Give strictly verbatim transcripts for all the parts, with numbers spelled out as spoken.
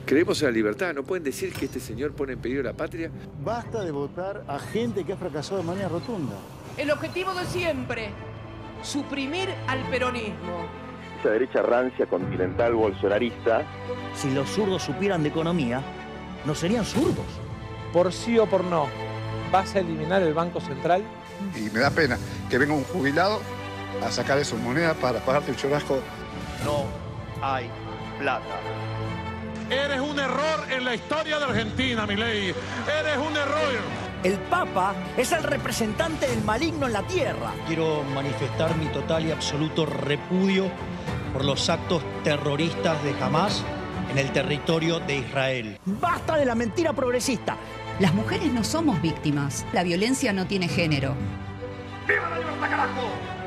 Creemos en la libertad. ¿No pueden decir que este señor pone en peligro la patria? Basta de votar a gente que ha fracasado de manera rotunda. El objetivo de siempre, suprimir al peronismo. Esa derecha rancia, continental, bolsonarista. Si los zurdos supieran de economía, no serían zurdos. Por sí o por no, ¿vas a eliminar el Banco Central? Y me da pena que venga un jubilado a sacar esas monedas para pagarte el churrasco. No hay plata. Eres un error en la historia de Argentina, Milei. Eres un error. El Papa es el representante del maligno en la tierra. Quiero manifestar mi total y absoluto repudio por los actos terroristas de Hamás en el territorio de Israel. ¡Basta de la mentira progresista! Las mujeres no somos víctimas. La violencia no tiene género. ¡Viva la libertad, carajo!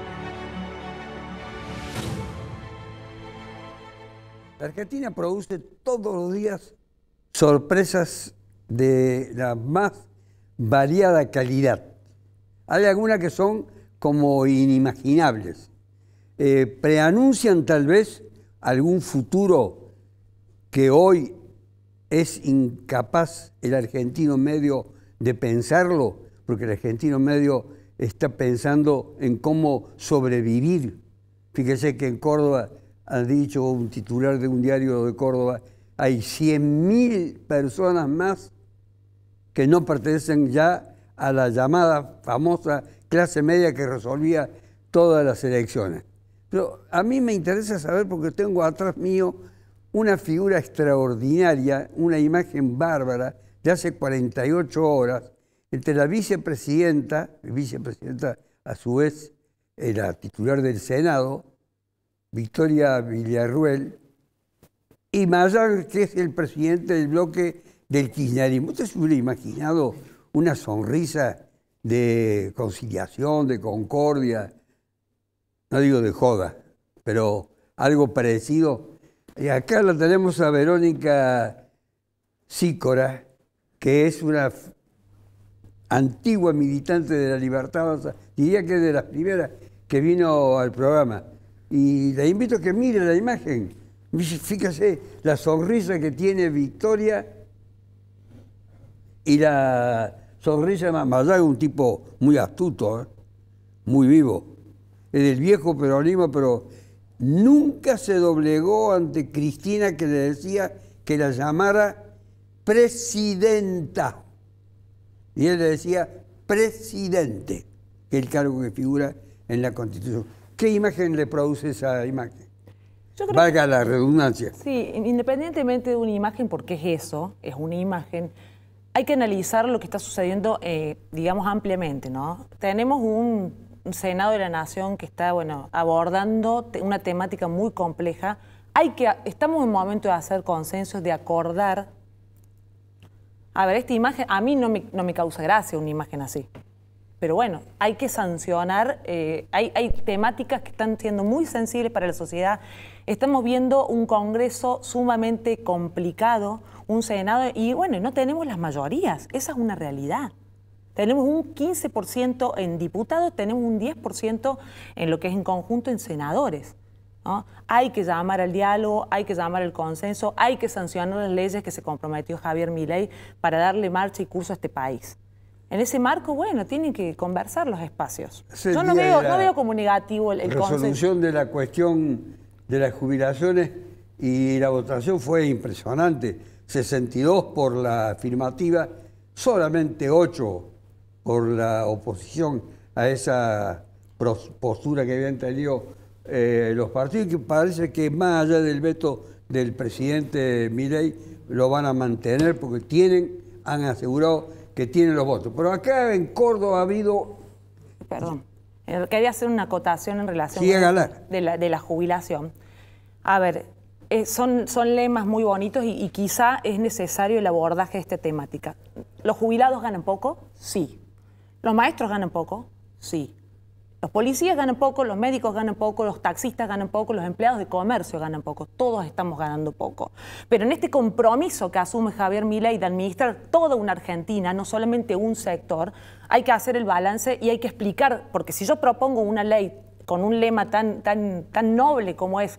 La Argentina produce todos los días sorpresas de la más variada calidad. Hay algunas que son como inimaginables. Eh, preanuncian tal vez algún futuro que hoy es incapaz el argentino medio de pensarlo, porque el argentino medio está pensando en cómo sobrevivir. Fíjese que en Córdoba, ha dicho un titular de un diario de Córdoba, hay cien mil personas más que no pertenecen ya a la llamada famosa clase media que resolvía todas las elecciones. Pero a mí me interesa saber, porque tengo atrás mío una figura extraordinaria, una imagen bárbara de hace cuarenta y ocho horas, entre la vicepresidenta, vicepresidenta a su vez era titular del Senado, Victoria Villarruel, y Mayar, que es el presidente del bloque del kirchnerismo. ¿Usted se hubiera imaginado una sonrisa de conciliación, de concordia? No digo de joda, pero algo parecido. Y acá la tenemos a Verónica Sicora, que es una antigua militante de la Libertad, diría que es de las primeras que vino al programa. Y le invito a que mire la imagen. Fíjese la sonrisa que tiene Victoria y la sonrisa de Mayar, un tipo muy astuto, ¿eh? Muy vivo. Es del viejo peronismo, pero nunca se doblegó ante Cristina, que le decía que la llamara presidenta. Y él le decía presidente, que es el cargo que figura en la Constitución. ¿Qué imagen le produce esa imagen? Yo creo Valga que, la redundancia. Sí, independientemente de una imagen, porque es eso, es una imagen, hay que analizar lo que está sucediendo, eh, digamos, ampliamente, ¿no? Tenemos un, un Senado de la Nación que está, bueno, abordando una temática muy compleja. Hay que, estamos en un momento de hacer consensos, de acordar. A ver, esta imagen, a mí no me, no me causa gracia una imagen así. Pero bueno, hay que sancionar, eh, hay, hay temáticas que están siendo muy sensibles para la sociedad. Estamos viendo un Congreso sumamente complicado, un Senado, y bueno, no tenemos las mayorías, esa es una realidad. Tenemos un quince por ciento en diputados, tenemos un diez por ciento en lo que es en conjunto en senadores, ¿no? Hay que llamar al diálogo, hay que llamar al consenso, hay que sancionar las leyes que se comprometió Javier Milei para darle marcha y curso a este país. En ese marco, bueno, tienen que conversar los espacios. Yo no veo, no veo como negativo el, el resolución consenso. de la cuestión de las jubilaciones, y la votación fue impresionante. sesenta y dos por la afirmativa, solamente ocho por la oposición a esa postura que habían tenido eh, los partidos, que parece que más allá del veto del presidente Milei lo van a mantener porque tienen, han asegurado que tienen los votos. Pero acá en Córdoba ha habido... Perdón, quería hacer una acotación en relación sí, a ganar. De, la, de la jubilación. A ver, eh, son, son lemas muy bonitos y, y quizá es necesario el abordaje de esta temática. ¿Los jubilados ganan poco? Sí. ¿Los maestros ganan poco? Sí. Los policías ganan poco, los médicos ganan poco, los taxistas ganan poco, los empleados de comercio ganan poco. Todos estamos ganando poco. Pero en este compromiso que asume Javier Milei de administrar toda una Argentina, no solamente un sector, hay que hacer el balance y hay que explicar, porque si yo propongo una ley con un lema tan, tan, tan noble como es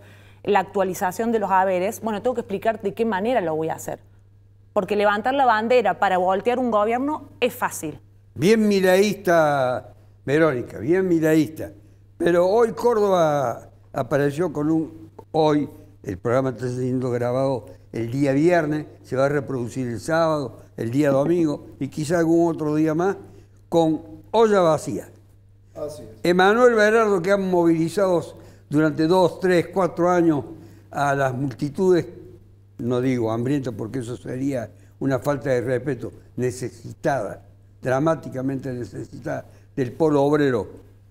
la actualización de los haberes, bueno, tengo que explicar de qué manera lo voy a hacer. Porque levantar la bandera para voltear un gobierno es fácil. Bien milaísta, Verónica, bien milaísta. Pero hoy Córdoba apareció con un... Hoy el programa está siendo grabado el día viernes, se va a reproducir el sábado, el día domingo y quizá algún otro día más, con olla vacía. Así es. Emanuel Berardo, que han movilizado durante dos, tres, cuatro años a las multitudes, no digo hambrientas porque eso sería una falta de respeto, necesitada, dramáticamente necesitada, del polo obrero.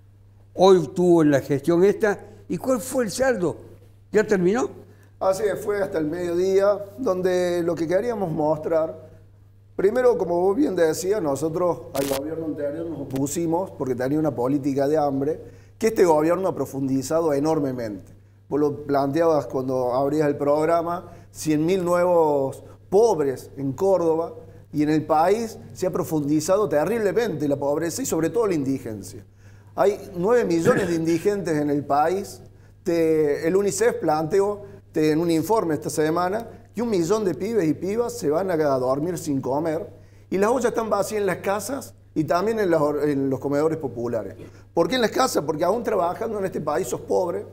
Hoy tuvo en la gestión esta, ¿y cuál fue el saldo? ¿Ya terminó? Así es, fue hasta el mediodía, donde lo que queríamos mostrar, primero, como vos bien decías, nosotros al gobierno anterior nos opusimos porque tenía una política de hambre que este gobierno ha profundizado enormemente. Vos lo planteabas cuando abrías el programa, cien mil nuevos pobres en Córdoba, y en el país se ha profundizado terriblemente la pobreza y sobre todo la indigencia. Hay nueve millones de indigentes en el país. Te, el UNICEF planteó te, en un informe esta semana que un millón de pibes y pibas se van a dormir sin comer y las ollas están vacías en las casas y también en los, en los comedores populares. ¿Por qué en las casas? Porque aún trabajando en este país sos pobre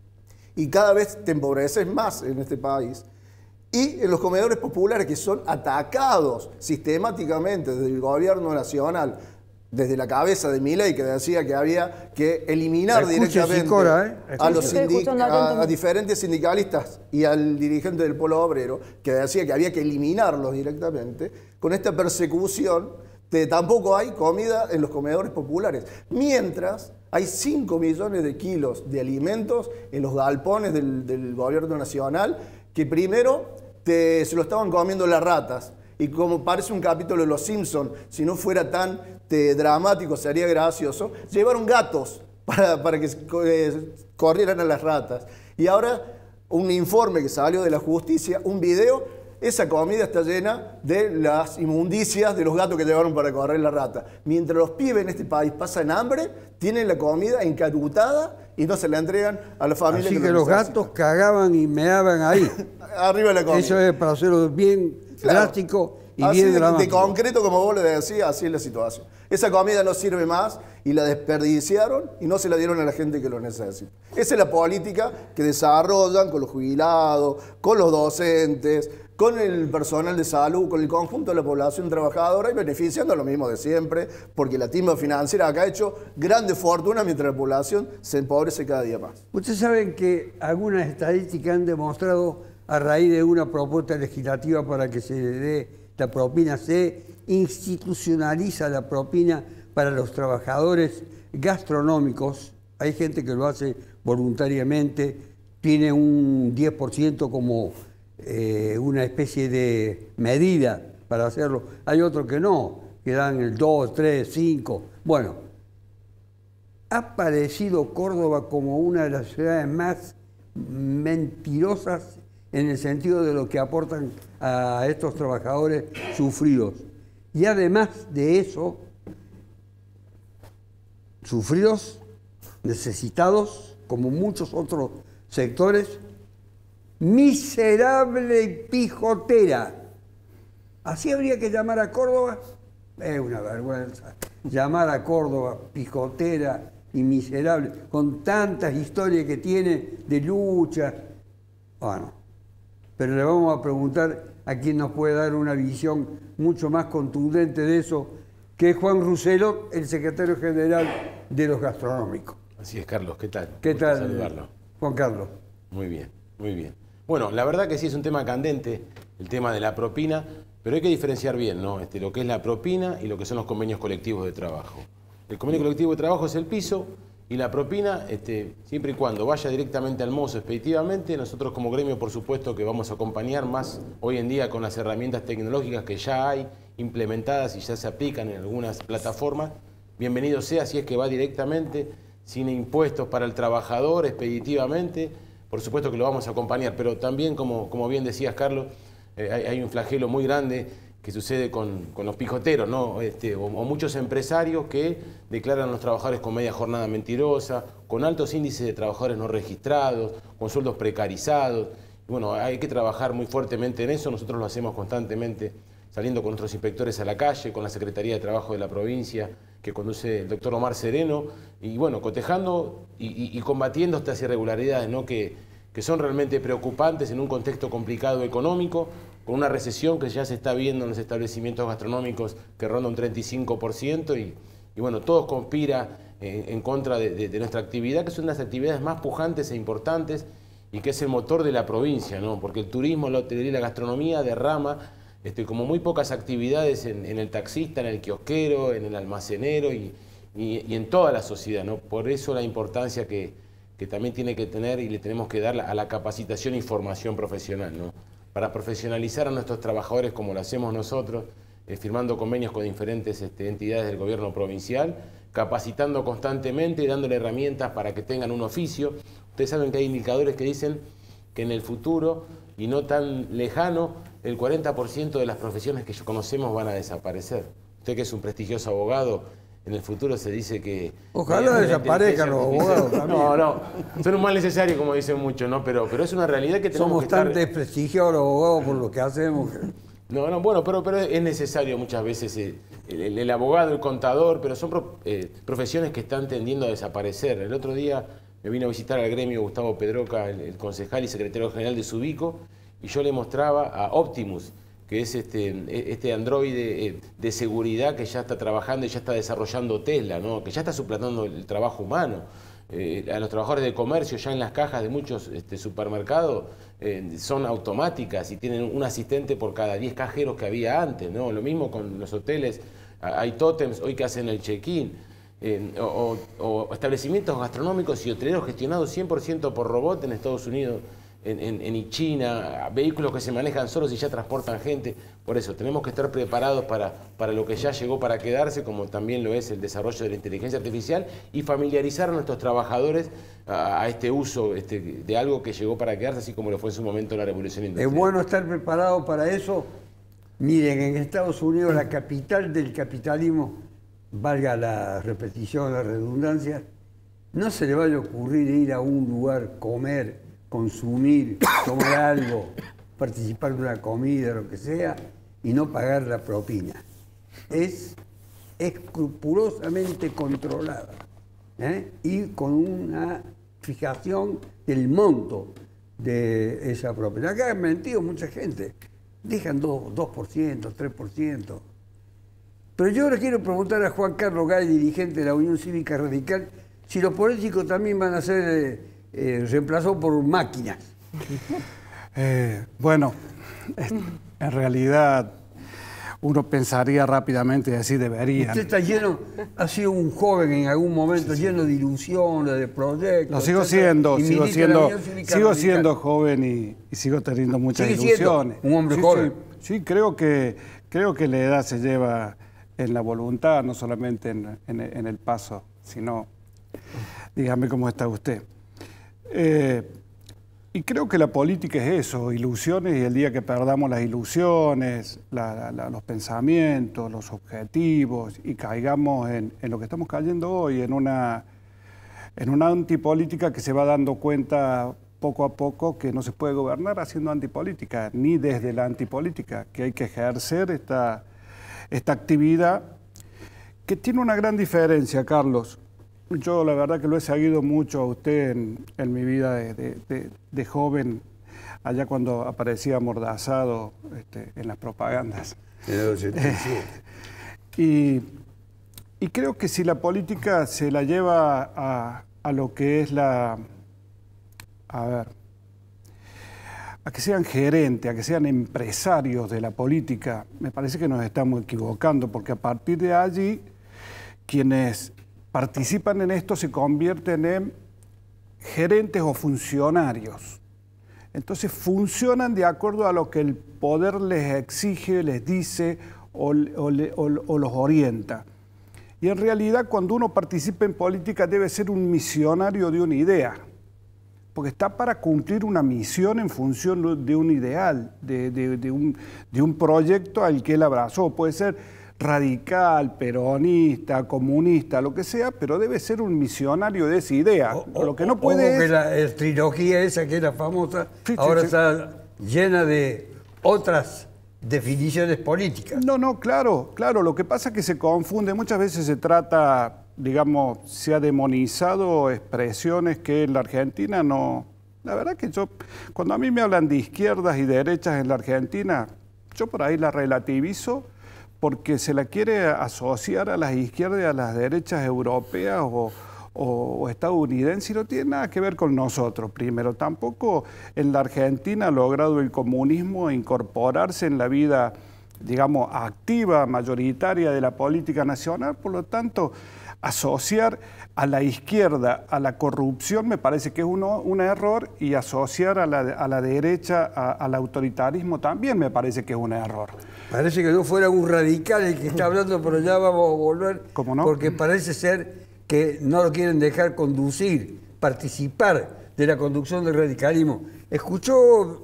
y cada vez te empobreces más en este país. Y en los comedores populares que son atacados sistemáticamente desde el gobierno nacional, desde la cabeza de Milei, que decía que había que eliminar Escuche, directamente Sicora, ¿eh? a, los a, a diferentes sindicalistas y al dirigente del Polo Obrero, que decía que había que eliminarlos directamente, con esta persecución de, tampoco hay comida en los comedores populares. Mientras hay cinco millones de kilos de alimentos en los galpones del, del gobierno nacional, que primero te, se lo estaban comiendo las ratas. Y como parece un capítulo de Los Simpsons, si no fuera tan te, dramático, sería gracioso, llevaron gatos para, para que eh, corrieran a las ratas. Y ahora un informe que salió de la justicia, un video, esa comida está llena de las inmundicias de los gatos que llevaron para correr la rata. Mientras los pibes en este país pasan hambre, tienen la comida encadutada y no se la entregan a la familia. Así que, que lo los necesita. gatos cagaban y meaban ahí. Arriba de la comida. Eso es para hacerlo bien claro, drástico y así bien de, dramático. De concreto, como vos le decías, así es la situación. Esa comida no sirve más y la desperdiciaron y no se la dieron a la gente que lo necesita. Esa es la política que desarrollan con los jubilados, con los docentes, con el personal de salud, con el conjunto de la población trabajadora y beneficiando a lo mismo de siempre, porque la timba financiera acá ha hecho grandes fortunas mientras la población se empobrece cada día más. Ustedes saben que algunas estadísticas han demostrado, a raíz de una propuesta legislativa para que se le dé la propina, se institucionaliza la propina para los trabajadores gastronómicos. Hay gente que lo hace voluntariamente, tiene un diez por ciento como eh, una especie de medida para hacerlo. Hay otros que no, que dan el dos, tres, cinco. Bueno, ha aparecido Córdoba como una de las ciudades más mentirosas en el sentido de lo que aportan a estos trabajadores sufridos. Y además de eso, sufridos, necesitados, como muchos otros sectores, miserable y pijotera. Así habría que llamar a Córdoba. Es una vergüenza. Llamar a Córdoba pijotera y miserable, con tantas historias que tiene de lucha. Bueno, pero le vamos a preguntar a quien nos puede dar una visión mucho más contundente de eso, que es Juan Ruselo, el secretario general de los gastronómicos. Así es, Carlos, ¿qué tal? ¿Qué Gusto tal, saludarlo. Juan Carlos? Muy bien, muy bien. Bueno, la verdad que sí es un tema candente, el tema de la propina, pero hay que diferenciar bien, ¿no? Este, lo que es la propina y lo que son los convenios colectivos de trabajo. El convenio colectivo de trabajo es el piso y la propina, este, siempre y cuando vaya directamente al mozo expeditivamente, nosotros como gremio, por supuesto, que vamos a acompañar más hoy en día con las herramientas tecnológicas que ya hay implementadas y ya se aplican en algunas plataformas. Bienvenido sea si es que va directamente, sin impuestos para el trabajador, expeditivamente. Por supuesto que lo vamos a acompañar, pero también, como, como bien decías, Carlos, eh, hay, hay un flagelo muy grande que sucede con, con los pijoteros, ¿no? Este, o, o muchos empresarios que declaran a los trabajadores con media jornada mentirosa, con altos índices de trabajadores no registrados, con sueldos precarizados. Y bueno, hay que trabajar muy fuertemente en eso, nosotros lo hacemos constantemente, saliendo con nuestros inspectores a la calle, con la Secretaría de Trabajo de la provincia, que conduce el doctor Omar Sereno, y bueno, cotejando y, y, y combatiendo estas irregularidades, ¿no? que, que son realmente preocupantes en un contexto complicado económico, con una recesión que ya se está viendo en los establecimientos gastronómicos que ronda un treinta y cinco por ciento, y, y bueno, todo conspira en, en contra de, de, de nuestra actividad, que son las actividades más pujantes e importantes, y que es el motor de la provincia, ¿no? Porque el turismo, la hotelería y la gastronomía derrama Este, como muy pocas actividades en, en el taxista, en el kiosquero, en el almacenero y, y, y en toda la sociedad, ¿no? Por eso la importancia que, que también tiene que tener y le tenemos que dar a la capacitación y formación profesional, ¿no? Para profesionalizar a nuestros trabajadores como lo hacemos nosotros, eh, firmando convenios con diferentes este, entidades del gobierno provincial, capacitando constantemente y dándole herramientas para que tengan un oficio. Ustedes saben que hay indicadores que dicen que en el futuro y no tan lejano, el cuarenta por ciento de las profesiones que conocemos van a desaparecer. Usted que es un prestigioso abogado, en el futuro se dice que... Ojalá desaparezcan los abogados también. No, no, son un mal necesario, como dicen muchos, ¿no? Pero, pero es una realidad que tenemos Somos que tan estar... desprestigiados los abogados por lo que hacemos. No, no, bueno, pero, pero es necesario muchas veces el, el, el abogado, el contador, pero son pro, eh, profesiones que están tendiendo a desaparecer. El otro día me vino a visitar al gremio Gustavo Pedroca, el, el concejal y secretario general de Subico, y yo le mostraba a Optimus, que es este, este androide de seguridad que ya está trabajando y ya está desarrollando Tesla, ¿no? Que ya está suplantando el trabajo humano. Eh, a los trabajadores de comercio ya en las cajas de muchos este, supermercados eh, son automáticas y tienen un asistente por cada diez cajeros que había antes, ¿no? Lo mismo con los hoteles, hay tótems hoy que hacen el check-in. Eh, o, o establecimientos gastronómicos y hoteleros gestionados cien por ciento por robot en Estados Unidos, en, en, en China, vehículos que se manejan solos y ya transportan gente. Por eso tenemos que estar preparados para, para lo que ya llegó para quedarse, como también lo es el desarrollo de la inteligencia artificial, y familiarizar a nuestros trabajadores a, a este uso este, de algo que llegó para quedarse, así como lo fue en su momento la revolución industrial. Es bueno estar preparado para eso. Miren, en Estados Unidos, la capital del capitalismo, valga la repetición, la redundancia, no se le vaya a ocurrir ir a un lugar, comer, consumir, tomar algo, participar de una comida, lo que sea, y no pagar la propina. Es escrupulosamente controlada, ¿eh? Y con una fijación del monto de esa propina. Acá han mentido mucha gente, dejan dos por ciento, tres por ciento. Pero yo le quiero preguntar a Juan Carlos Gay, dirigente de la Unión Cívica Radical, si los políticos también van a ser eh, eh, reemplazados por máquinas. Eh, bueno, en realidad uno pensaría rápidamente y así deberían. Usted está lleno, ha sido un joven en algún momento, sí, sí, lleno de ilusiones, de proyectos. Lo sigo etcétera, siendo, sigo siendo, sigo siendo radical. joven y, y sigo teniendo muchas ¿Sigue ilusiones. Siendo un hombre sí, joven. Sí, sí, creo que creo que la edad se lleva en la voluntad, no solamente en, en, en el paso, sino, dígame cómo está usted. Eh, y creo que la política es eso, ilusiones, y el día que perdamos las ilusiones, la, la, los pensamientos, los objetivos, y caigamos en, en lo que estamos cayendo hoy, en una, en una antipolítica que se va dando cuenta poco a poco que no se puede gobernar haciendo antipolítica, ni desde la antipolítica, que hay que ejercer esta... esta actividad que tiene una gran diferencia, Carlos. Yo la verdad que lo he seguido mucho a usted en, en mi vida de, de, de, de joven, allá cuando aparecía amordazado este, en las propagandas. En el ochenta y siete. y, y creo que si la política se la lleva a, a lo que es la... A ver... a que sean gerentes, a que sean empresarios de la política, me parece que nos estamos equivocando, porque a partir de allí, quienes participan en esto se convierten en gerentes o funcionarios. Entonces funcionan de acuerdo a lo que el poder les exige, les dice o, o, o, o los orienta. Y en realidad, cuando uno participa en política, debe ser un misionario de una idea. porque está para cumplir una misión en función de un ideal, de, de, de, un, de un proyecto al que él abrazó. Puede ser radical, peronista, comunista, lo que sea, pero debe ser un misionario de esa idea. O, lo que no o, puede o es... que la, la trilogía esa que era famosa, sí, ahora sí, sí. está llena de otras definiciones políticas. No, no, claro, claro. Lo que pasa es que se confunde. Muchas veces se trata, digamos, se ha demonizado expresiones que en la Argentina no... La verdad que yo, cuando a mí me hablan de izquierdas y derechas en la Argentina, yo por ahí la relativizo porque se la quiere asociar a las izquierdas y a las derechas europeas o, o, o estadounidenses y no tiene nada que ver con nosotros. Primero, tampoco en la Argentina ha logrado el comunismo incorporarse en la vida, digamos, activa, mayoritaria de la política nacional, por lo tanto, asociar a la izquierda a la corrupción me parece que es uno, un error y asociar a la, a la derecha a, al autoritarismo también me parece que es un error. Parece que no fuera un radical el que está hablando, pero ya vamos a volver. ¿Cómo no? Porque parece ser que no lo quieren dejar conducir, participar de la conducción del radicalismo. ¿Escuchó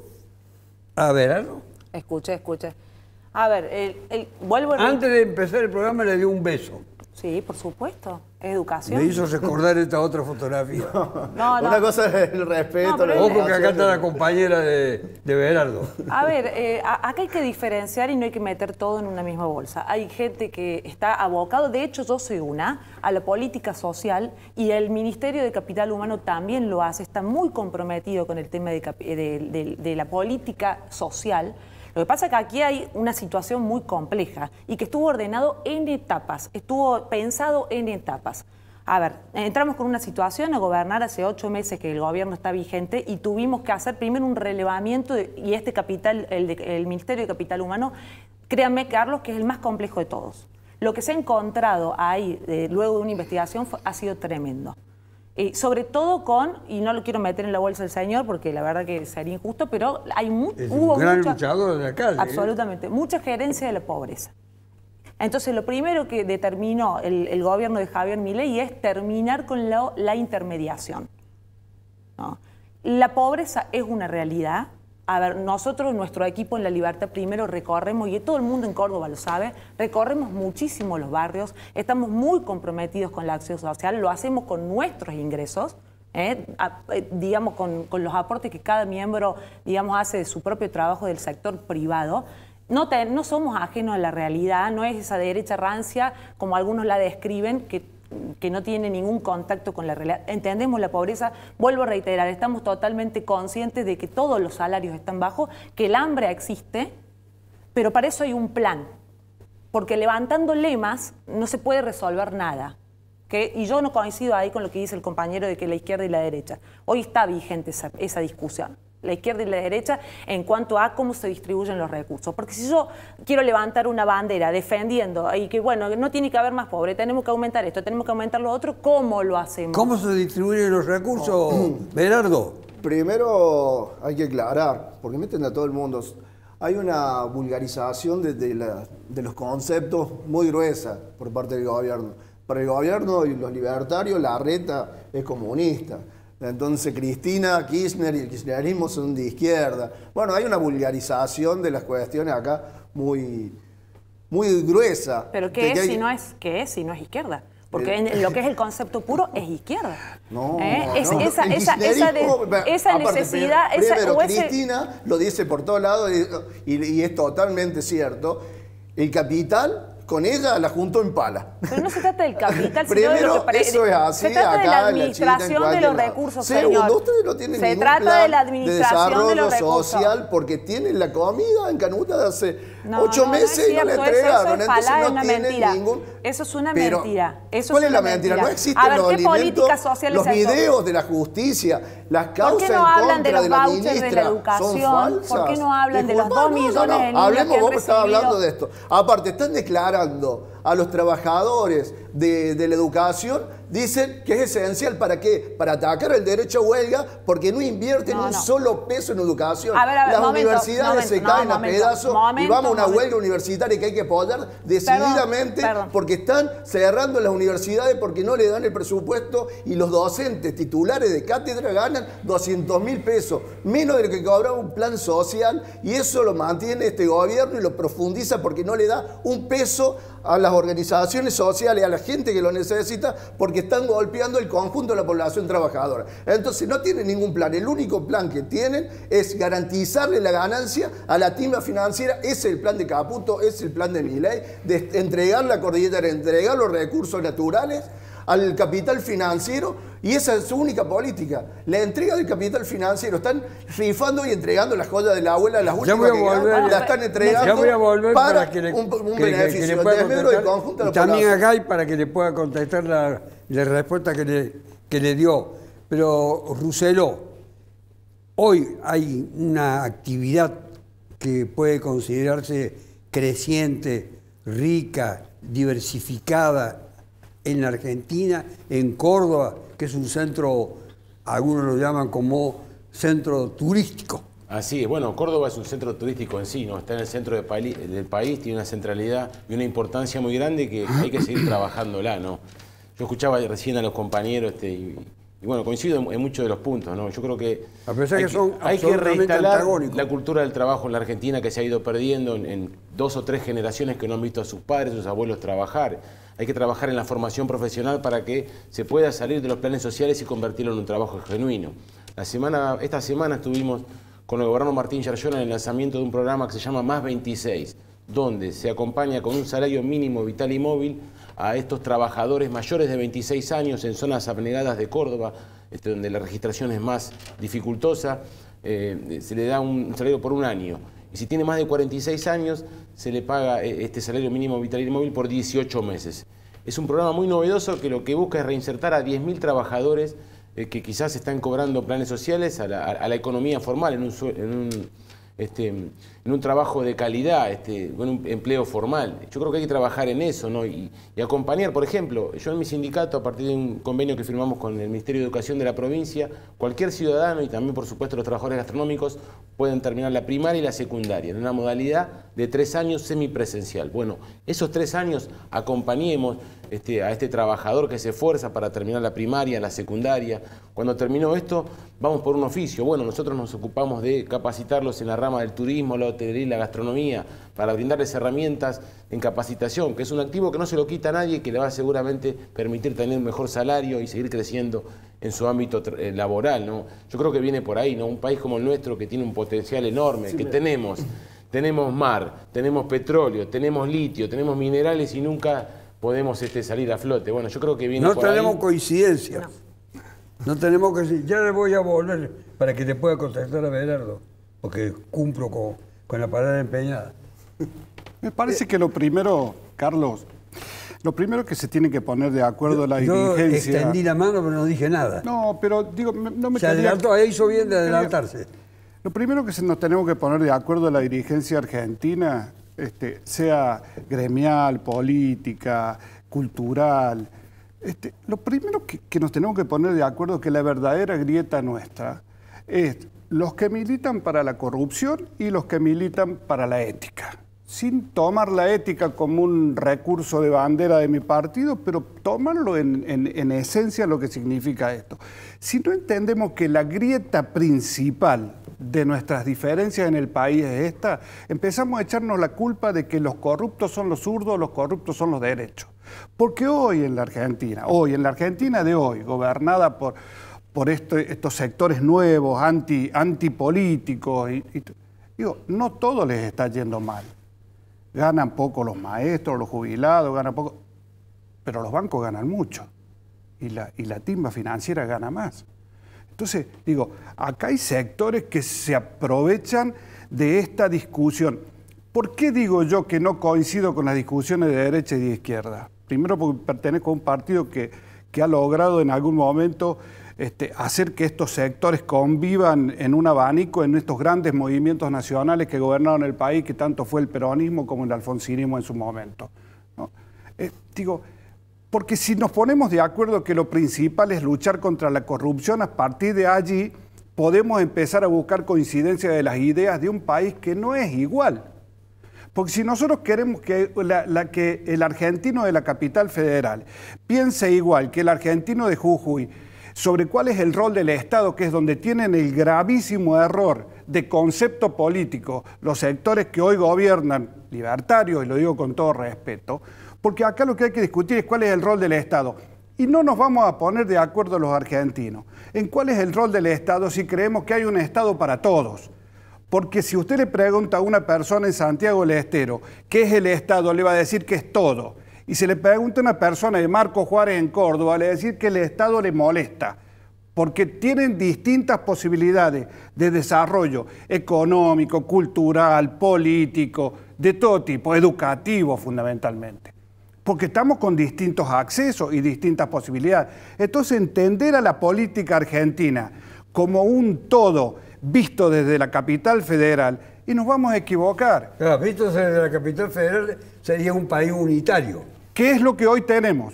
a Berardo? Escuché, escuché. A ver, el, el, vuelvo a... Antes de empezar el programa le dio un beso. Sí, por supuesto. Es educación. Me hizo recordar esta otra fotografía. No, no. Una cosa es el respeto. No, la Ojo que acá está la compañera de, de Berardo. A ver, eh, acá hay que diferenciar y no hay que meter todo en una misma bolsa. Hay gente que está abocado, de hecho yo soy una, a la política social y el Ministerio de Capital Humano también lo hace, está muy comprometido con el tema de, de, de, de la política social. Lo que pasa es que aquí hay una situación muy compleja y que estuvo ordenado en etapas, estuvo pensado en etapas. A ver, entramos con una situación a gobernar hace ocho meses que el gobierno está vigente y tuvimos que hacer primero un relevamiento de, y este capital, el, de, el Ministerio de Capital Humano, créanme, Carlos, que es el más complejo de todos. Lo que se ha encontrado ahí eh, luego de una investigación fue, ha sido tremendo. Eh, sobre todo con, y no lo quiero meter en la bolsa del señor porque la verdad que sería injusto, pero hay mu es hubo un gran mucha, luchador de la calle. Absolutamente, ¿eh? Mucha gerencia de la pobreza. Entonces, lo primero que determinó el, el gobierno de Javier Milei es terminar con la, la intermediación, ¿no? La pobreza es una realidad. A ver, nosotros, nuestro equipo en La Libertad Primero, recorremos, y todo el mundo en Córdoba lo sabe, recorremos muchísimo los barrios, estamos muy comprometidos con la acción social, lo hacemos con nuestros ingresos, ¿eh? A, eh, digamos, con, con los aportes que cada miembro, digamos, hace de su propio trabajo del sector privado. No, te, no somos ajenos a la realidad, no es esa derecha rancia, como algunos la describen, que que no tiene ningún contacto con la realidad. Entendemos la pobreza, vuelvo a reiterar, estamos totalmente conscientes de que todos los salarios están bajos, que el hambre existe, pero para eso hay un plan, porque levantando lemas no se puede resolver nada. ¿Okay? Y yo no coincido ahí con lo que dice el compañero de que la izquierda y la derecha. Hoy está vigente esa, esa discusión, la izquierda y la derecha, en cuanto a cómo se distribuyen los recursos. Porque si yo quiero levantar una bandera defendiendo y que, bueno, no tiene que haber más pobre, tenemos que aumentar esto, tenemos que aumentar lo otro, ¿cómo lo hacemos? ¿Cómo se distribuyen los recursos, Berardo? Primero hay que aclarar, porque meten a todo el mundo. Hay una vulgarización de, de, la, de los conceptos muy gruesa por parte del gobierno. Para el gobierno y los libertarios, Larreta es comunista. Entonces Cristina Kirchner y el kirchnerismo son de izquierda. Bueno, hay una vulgarización de las cuestiones acá muy, muy gruesa. ¿Pero qué es, hay... si no es, qué es si no es izquierda? Porque el... en lo que es el concepto puro es izquierda. No, ¿Eh? es, no. Esa, esa, esa, de, esa aparte, necesidad... Primero, esa, o ese... Cristina lo dice por todos lados y, y, y es totalmente cierto. El capital... Con ella la juntó en pala. Pero no se trata del capital, Primero, sino de lo que pare... eso es así, se trata acá de la administración la de los lado. recursos, Segundo, señor. ustedes no tienen se ningún trata plan de la administración de, de los recursos social porque tienen la comida en canuta de hace no, ocho no, meses no y no la cierto, entregaron. Eso, eso es Entonces falaz, no es una tienen mentira. ningún... Eso es una Pero, mentira. Eso ¿cuál es, es la una mentira? mentira. No existen A ver, los ¿qué alimentos, políticas sociales los se videos de la justicia, las causas ¿Por qué no en hablan de contra los de la vouchers ministra de la educación? son falsas. ¿Por qué no hablan de los Disculpa, dos no, millones no, no. de niños Hablemos, que han vos me estabas recibido? hablando de esto. Aparte, están declarando a los trabajadores de, de la educación, dicen que es esencial. ¿Para qué? Para atacar el derecho a huelga, porque no invierten No, un no. solo peso en educación. A ver, a ver, Las momento, universidades momento, se no, caen a momento, pedazos y momento, vamos a una momento. huelga universitaria que hay que apoyar decididamente, Perdón, perdón. porque están cerrando las universidades porque no le dan el presupuesto y los docentes titulares de cátedra ganan doscientos mil pesos, menos de lo que cobraba un plan social, y eso lo mantiene este gobierno y lo profundiza porque no le da un peso a las organizaciones sociales, a la gente que lo necesita, porque están golpeando el conjunto de la población trabajadora. Entonces no tienen ningún plan. El único plan que tienen es garantizarle la ganancia a la timba financiera. Ese es el plan de Caputo, ese es el plan de Milei, de entregar la cordillera, entregar los recursos naturales al capital financiero, y esa es su única política, la entrega del capital financiero. Están rifando y entregando las joyas de la abuela, las últimas voy a que volver, quedan, las están entregando ya voy a volver para, para que le, un, un que, beneficio que le pueda desmedro del contestar, conjunto de y la también población. a Gay para que le pueda contestar la, la respuesta que le, que le dio. Pero Rousselot, hoy hay una actividad que puede considerarse creciente, rica, diversificada en la Argentina, en Córdoba, que es un centro, algunos lo llaman como centro turístico. Así es, bueno, Córdoba es un centro turístico en sí, ¿no? Está en el centro del, pali- del país, tiene una centralidad y una importancia muy grande que hay que seguir trabajándola, ¿no? Yo escuchaba recién a los compañeros este, y, y bueno, coincido en, en muchos de los puntos, ¿no? Yo creo que A pesar hay que son hay que absolutamente reinstalar antagónicos. la cultura del trabajo en la Argentina, que se ha ido perdiendo en, en dos o tres generaciones que no han visto a sus padres, sus abuelos trabajar. Hay que trabajar en la formación profesional para que se pueda salir de los planes sociales y convertirlo en un trabajo genuino. La semana, esta semana estuvimos con el gobernador Martín Yarlona en el lanzamiento de un programa que se llama Más veintiséis, donde se acompaña con un salario mínimo vital y móvil a estos trabajadores mayores de veintiséis años en zonas abnegadas de Córdoba, este, donde la registración es más dificultosa. Eh, se le da un salario por un año. Y si tiene más de cuarenta y seis años, se le paga este salario mínimo vital y móvil por dieciocho meses. Es un programa muy novedoso que lo que busca es reinsertar a diez mil trabajadores eh, que quizás están cobrando planes sociales a la, a la economía formal, en un, en un, este, en un trabajo de calidad, este, en un empleo formal. Yo creo que hay que trabajar en eso, ¿no? y, y acompañar, por ejemplo, yo en mi sindicato, a partir de un convenio que firmamos con el Ministerio de Educación de la provincia, cualquier ciudadano y también, por supuesto, los trabajadores gastronómicos pueden terminar la primaria y la secundaria en una modalidad de tres años semipresencial. Bueno, esos tres años acompañemos este, a este trabajador que se esfuerza para terminar la primaria, la secundaria. Cuando terminó esto, vamos por un oficio. Bueno, nosotros nos ocupamos de capacitarlos en la rama del turismo, la hotelería y la gastronomía, para brindarles herramientas en capacitación, que es un activo que no se lo quita a nadie, que le va a seguramente permitir tener un mejor salario y seguir creciendo en su ámbito eh, laboral, ¿no? Yo creo que viene por ahí, ¿no? Un país como el nuestro, que tiene un potencial enorme, sí, que tenemos, tenemos mar, tenemos petróleo, tenemos litio, tenemos minerales y nunca podemos este, salir a flote. Bueno, yo creo que viene no por ahí. No tenemos coincidencias. No. no tenemos coincidencias. Ya le voy a volver para que te pueda contestar a Belardo, porque cumplo con, con la palabra empeñada. Me parece que lo primero, Carlos, lo primero que se tiene que poner de acuerdo yo, la yo dirigencia... Yo extendí la mano, pero no dije nada. No, pero digo, no me Se adelantó, ahí hizo bien de adelantarse. Lo primero que nos tenemos que poner de acuerdo la dirigencia argentina, este, sea gremial, política, cultural, este, lo primero que, que nos tenemos que poner de acuerdo es que la verdadera grieta nuestra es los que militan para la corrupción y los que militan para la ética. Sin tomar la ética como un recurso de bandera de mi partido, pero tomarlo en, en, en esencia lo que significa esto. Si no entendemos que la grieta principal de nuestras diferencias en el país es esta, empezamos a echarnos la culpa de que los corruptos son los zurdos, los corruptos son los derechos. Porque hoy en la Argentina, hoy en la Argentina de hoy, gobernada por, por este, estos sectores nuevos, anti, antipolíticos, y, y, digo, no todo les está yendo mal. Ganan poco los maestros, los jubilados, ganan poco, pero los bancos ganan mucho y la, y la timba financiera gana más. Entonces, digo, acá hay sectores que se aprovechan de esta discusión. ¿Por qué digo yo que no coincido con las discusiones de derecha y de izquierda? Primero porque pertenezco a un partido que, que ha logrado en algún momento Este, hacer que estos sectores convivan en un abanico en estos grandes movimientos nacionales que gobernaron el país, que tanto fue el peronismo como el alfonsinismo en su momento, ¿no? Eh, digo, porque si nos ponemos de acuerdo que lo principal es luchar contra la corrupción, a partir de allí podemos empezar a buscar coincidencia de las ideas de un país que no es igual. Porque si nosotros queremos que, la, la, que el argentino de la capital federal piense igual que el argentino de Jujuy sobre cuál es el rol del Estado, que es donde tienen el gravísimo error de concepto político los sectores que hoy gobiernan, libertarios, y lo digo con todo respeto, porque acá lo que hay que discutir es cuál es el rol del Estado. Y no nos vamos a poner de acuerdo los argentinos en cuál es el rol del Estado si creemos que hay un Estado para todos. Porque si usted le pregunta a una persona en Santiago del Estero qué es el Estado, le va a decir que es todo. Y si le pregunta a una persona de Marco Juárez en Córdoba, le va a decir que el Estado le molesta. Porque tienen distintas posibilidades de desarrollo económico, cultural, político, de todo tipo, educativo fundamentalmente. Porque estamos con distintos accesos y distintas posibilidades. Entonces, entender a la política argentina como un todo visto desde la capital federal, y nos vamos a equivocar. Claro, visto desde la capital federal sería un país unitario. ¿Qué es lo que hoy tenemos?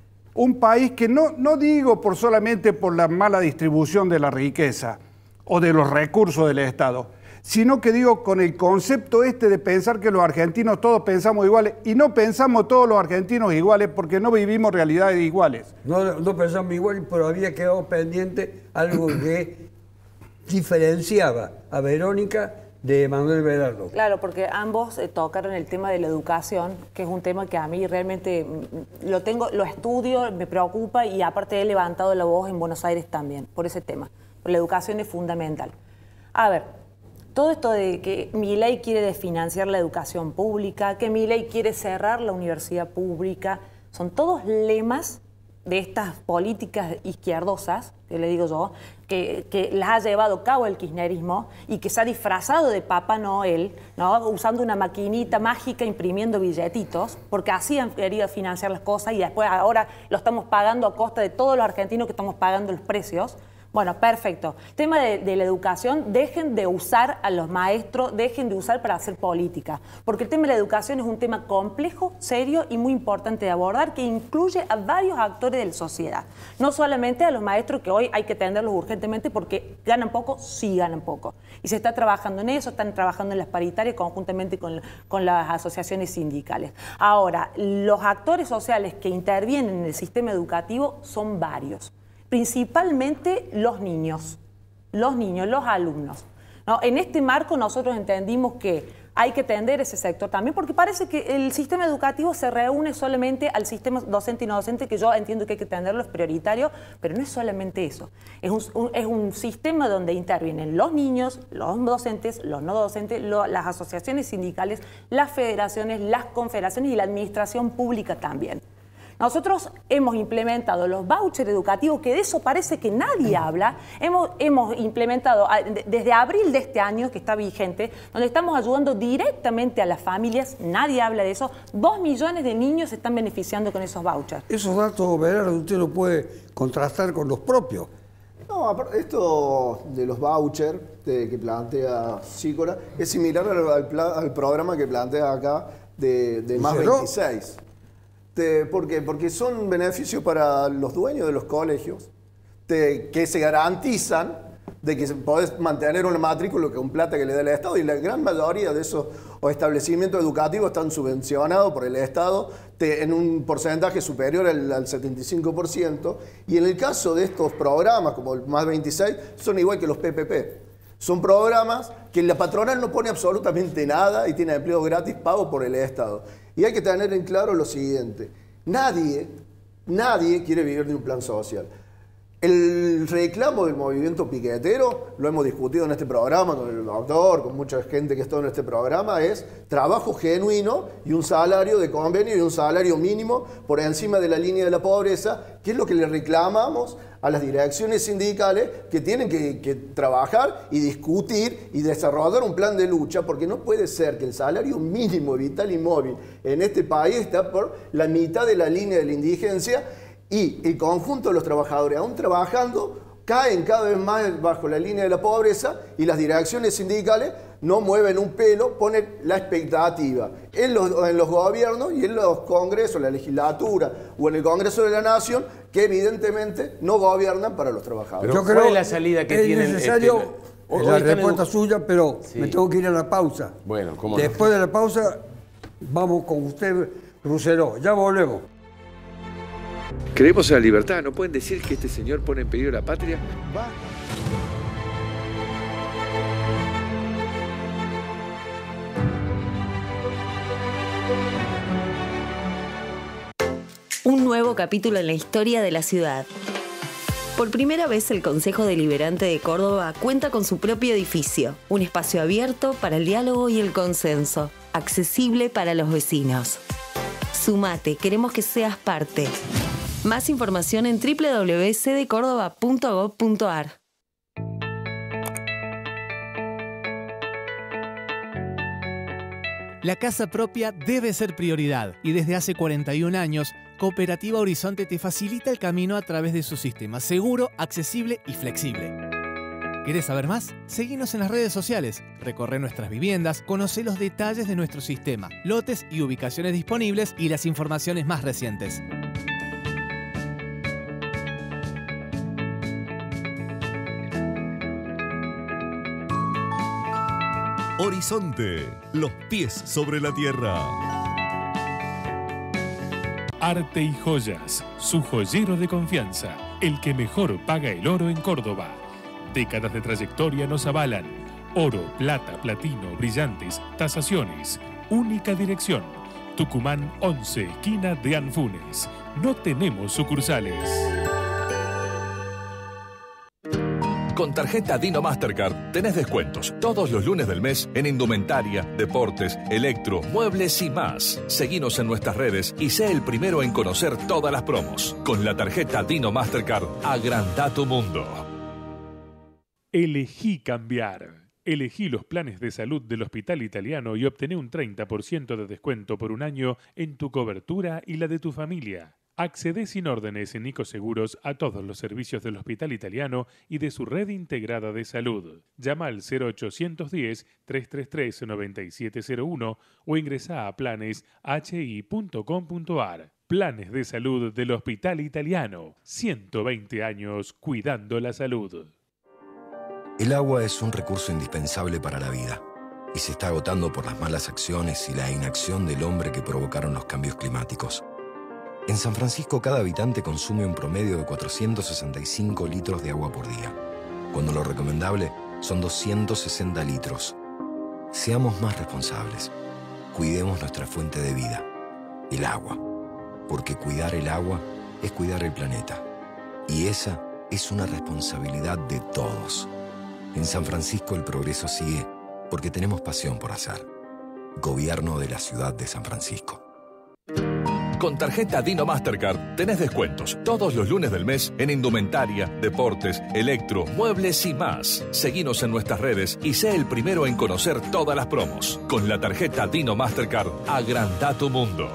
Un país que no, no digo por solamente por la mala distribución de la riqueza o de los recursos del Estado, sino que digo con el concepto este de pensar que los argentinos todos pensamos iguales, y no pensamos todos los argentinos iguales porque no vivimos realidades iguales. No, no pensamos iguales, pero había quedado pendiente algo que diferenciaba a Verónica de Manuel Berardo. Claro, porque ambos eh, tocaron el tema de la educación, que es un tema que a mí realmente mm, lo tengo, lo estudio, me preocupa, y aparte he levantado la voz en Buenos Aires también por ese tema. La educación es fundamental. A ver, todo esto de que Milei quiere desfinanciar la educación pública, que Milei quiere cerrar la universidad pública, son todos lemas de estas políticas izquierdosas, que le digo yo, que, que las ha llevado a cabo el kirchnerismo y que se ha disfrazado de Papá Noel, ¿no? Usando una maquinita mágica imprimiendo billetitos, porque así han querido financiar las cosas y después ahora lo estamos pagando a costa de todos los argentinos que estamos pagando los precios. Bueno, perfecto. Tema de, de la educación, dejen de usar a los maestros, dejen de usar para hacer política, porque el tema de la educación es un tema complejo, serio y muy importante de abordar, que incluye a varios actores de la sociedad. No solamente a los maestros, que hoy hay que atenderlos urgentemente porque ganan poco, sí ganan poco. Y se está trabajando en eso, están trabajando en las paritarias conjuntamente con, con las asociaciones sindicales. Ahora, los actores sociales que intervienen en el sistema educativo son varios. Principalmente los niños, los niños, los alumnos, ¿no? En este marco nosotros entendimos que hay que atender ese sector también, porque parece que el sistema educativo se reúne solamente al sistema docente y no docente, que yo entiendo que hay que atenderlo, es prioritario, pero no es solamente eso. Es un, un, es un sistema donde intervienen los niños, los docentes, los no docentes, lo, las asociaciones sindicales, las federaciones, las confederaciones y la administración pública también. Nosotros hemos implementado los vouchers educativos, que de eso parece que nadie habla. Hemos, hemos implementado desde abril de este año, que está vigente, donde estamos ayudando directamente a las familias, nadie habla de eso. Dos millones de niños se están beneficiando con esos vouchers. Esos datos, Berardo, usted lo puede contrastar con los propios. No, esto de los vouchers que plantea Sícora es similar al, al, plan, al programa que plantea acá de, de Más veintiséis. Te, ¿Por qué? Porque son beneficios para los dueños de los colegios te, que se garantizan de que podés mantener una matrícula con plata que le da el Estado, y la gran mayoría de esos establecimientos educativos están subvencionados por el Estado te, en un porcentaje superior al, al setenta y cinco por ciento, y en el caso de estos programas como el Más veintiséis son igual que los P P P. Son programas que la patronal no pone absolutamente nada y tiene empleo gratis pago por el Estado. Y hay que tener en claro lo siguiente: nadie, nadie quiere vivir de un plan social. El reclamo del movimiento piquetero, lo hemos discutido en este programa con el doctor, con mucha gente que está en este programa, es trabajo genuino y un salario de convenio y un salario mínimo por encima de la línea de la pobreza, que es lo que le reclamamos a las direcciones sindicales, que tienen que, que trabajar y discutir y desarrollar un plan de lucha, porque no puede ser que el salario mínimo vital y móvil en este país está por la mitad de la línea de la indigencia, y el conjunto de los trabajadores, aún trabajando, caen cada vez más bajo la línea de la pobreza, y las direcciones sindicales no mueven un pelo, ponen la expectativa en los, en los gobiernos y en los congresos, la legislatura o en el Congreso de la Nación, que evidentemente no gobiernan para los trabajadores. Yo creo ¿cuál es la salida que es tienen? necesario este, hoy la están respuesta en- suya, pero Sí. me tengo que ir a la pausa. Bueno, ¿cómo no? Después de la pausa, vamos con usted, Rousselot. Ya volvemos. Creemos en la libertad. ¿No pueden decir que este señor pone en peligro la patria? Un nuevo capítulo en la historia de la ciudad. Por primera vez el Consejo Deliberante de Córdoba cuenta con su propio edificio, un espacio abierto para el diálogo y el consenso, accesible para los vecinos. Sumate, queremos que seas parte. Más información en doble u doble u doble u punto c d córdoba punto gob punto a r. La casa propia debe ser prioridad y desde hace cuarenta y un años, Cooperativa Horizonte te facilita el camino a través de su sistema seguro, accesible y flexible. ¿Querés saber más? Seguinos en las redes sociales, recorre nuestras viviendas, conoce los detalles de nuestro sistema, lotes y ubicaciones disponibles y las informaciones más recientes. Horizonte, los pies sobre la tierra. Arte y Joyas, su joyero de confianza, el que mejor paga el oro en Córdoba. Décadas de trayectoria nos avalan. Oro, plata, platino, brillantes, tasaciones. Única dirección. Tucumán once, esquina de Anfunes. No tenemos sucursales. Con tarjeta Dino Mastercard tenés descuentos todos los lunes del mes en indumentaria, deportes, electro, muebles y más. Seguinos en nuestras redes y sé el primero en conocer todas las promos. Con la tarjeta Dino Mastercard, agranda tu mundo. Elegí cambiar. Elegí los planes de salud del Hospital Italiano y obtené un treinta por ciento de descuento por un año en tu cobertura y la de tu familia. Accedé sin órdenes en Nico Seguros a todos los servicios del Hospital Italiano y de su red integrada de salud. Llama al cero ochocientos diez, trescientos treinta y tres, noventa y siete cero uno o ingresa a planes h i punto com punto a r. Planes de salud del Hospital Italiano. ciento veinte años cuidando la salud. El agua es un recurso indispensable para la vida y se está agotando por las malas acciones y la inacción del hombre que provocaron los cambios climáticos. En San Francisco, cada habitante consume un promedio de cuatrocientos sesenta y cinco litros de agua por día, cuando lo recomendable son doscientos sesenta litros. Seamos más responsables. Cuidemos nuestra fuente de vida, el agua, porque cuidar el agua es cuidar el planeta. Y esa es una responsabilidad de todos. En San Francisco el progreso sigue porque tenemos pasión por hacer. Gobierno de la Ciudad de San Francisco. Con tarjeta Dino Mastercard tenés descuentos todos los lunes del mes en indumentaria, deportes, electro, muebles y más. Seguinos en nuestras redes y sé el primero en conocer todas las promos. Con la tarjeta Dino Mastercard, agranda tu mundo.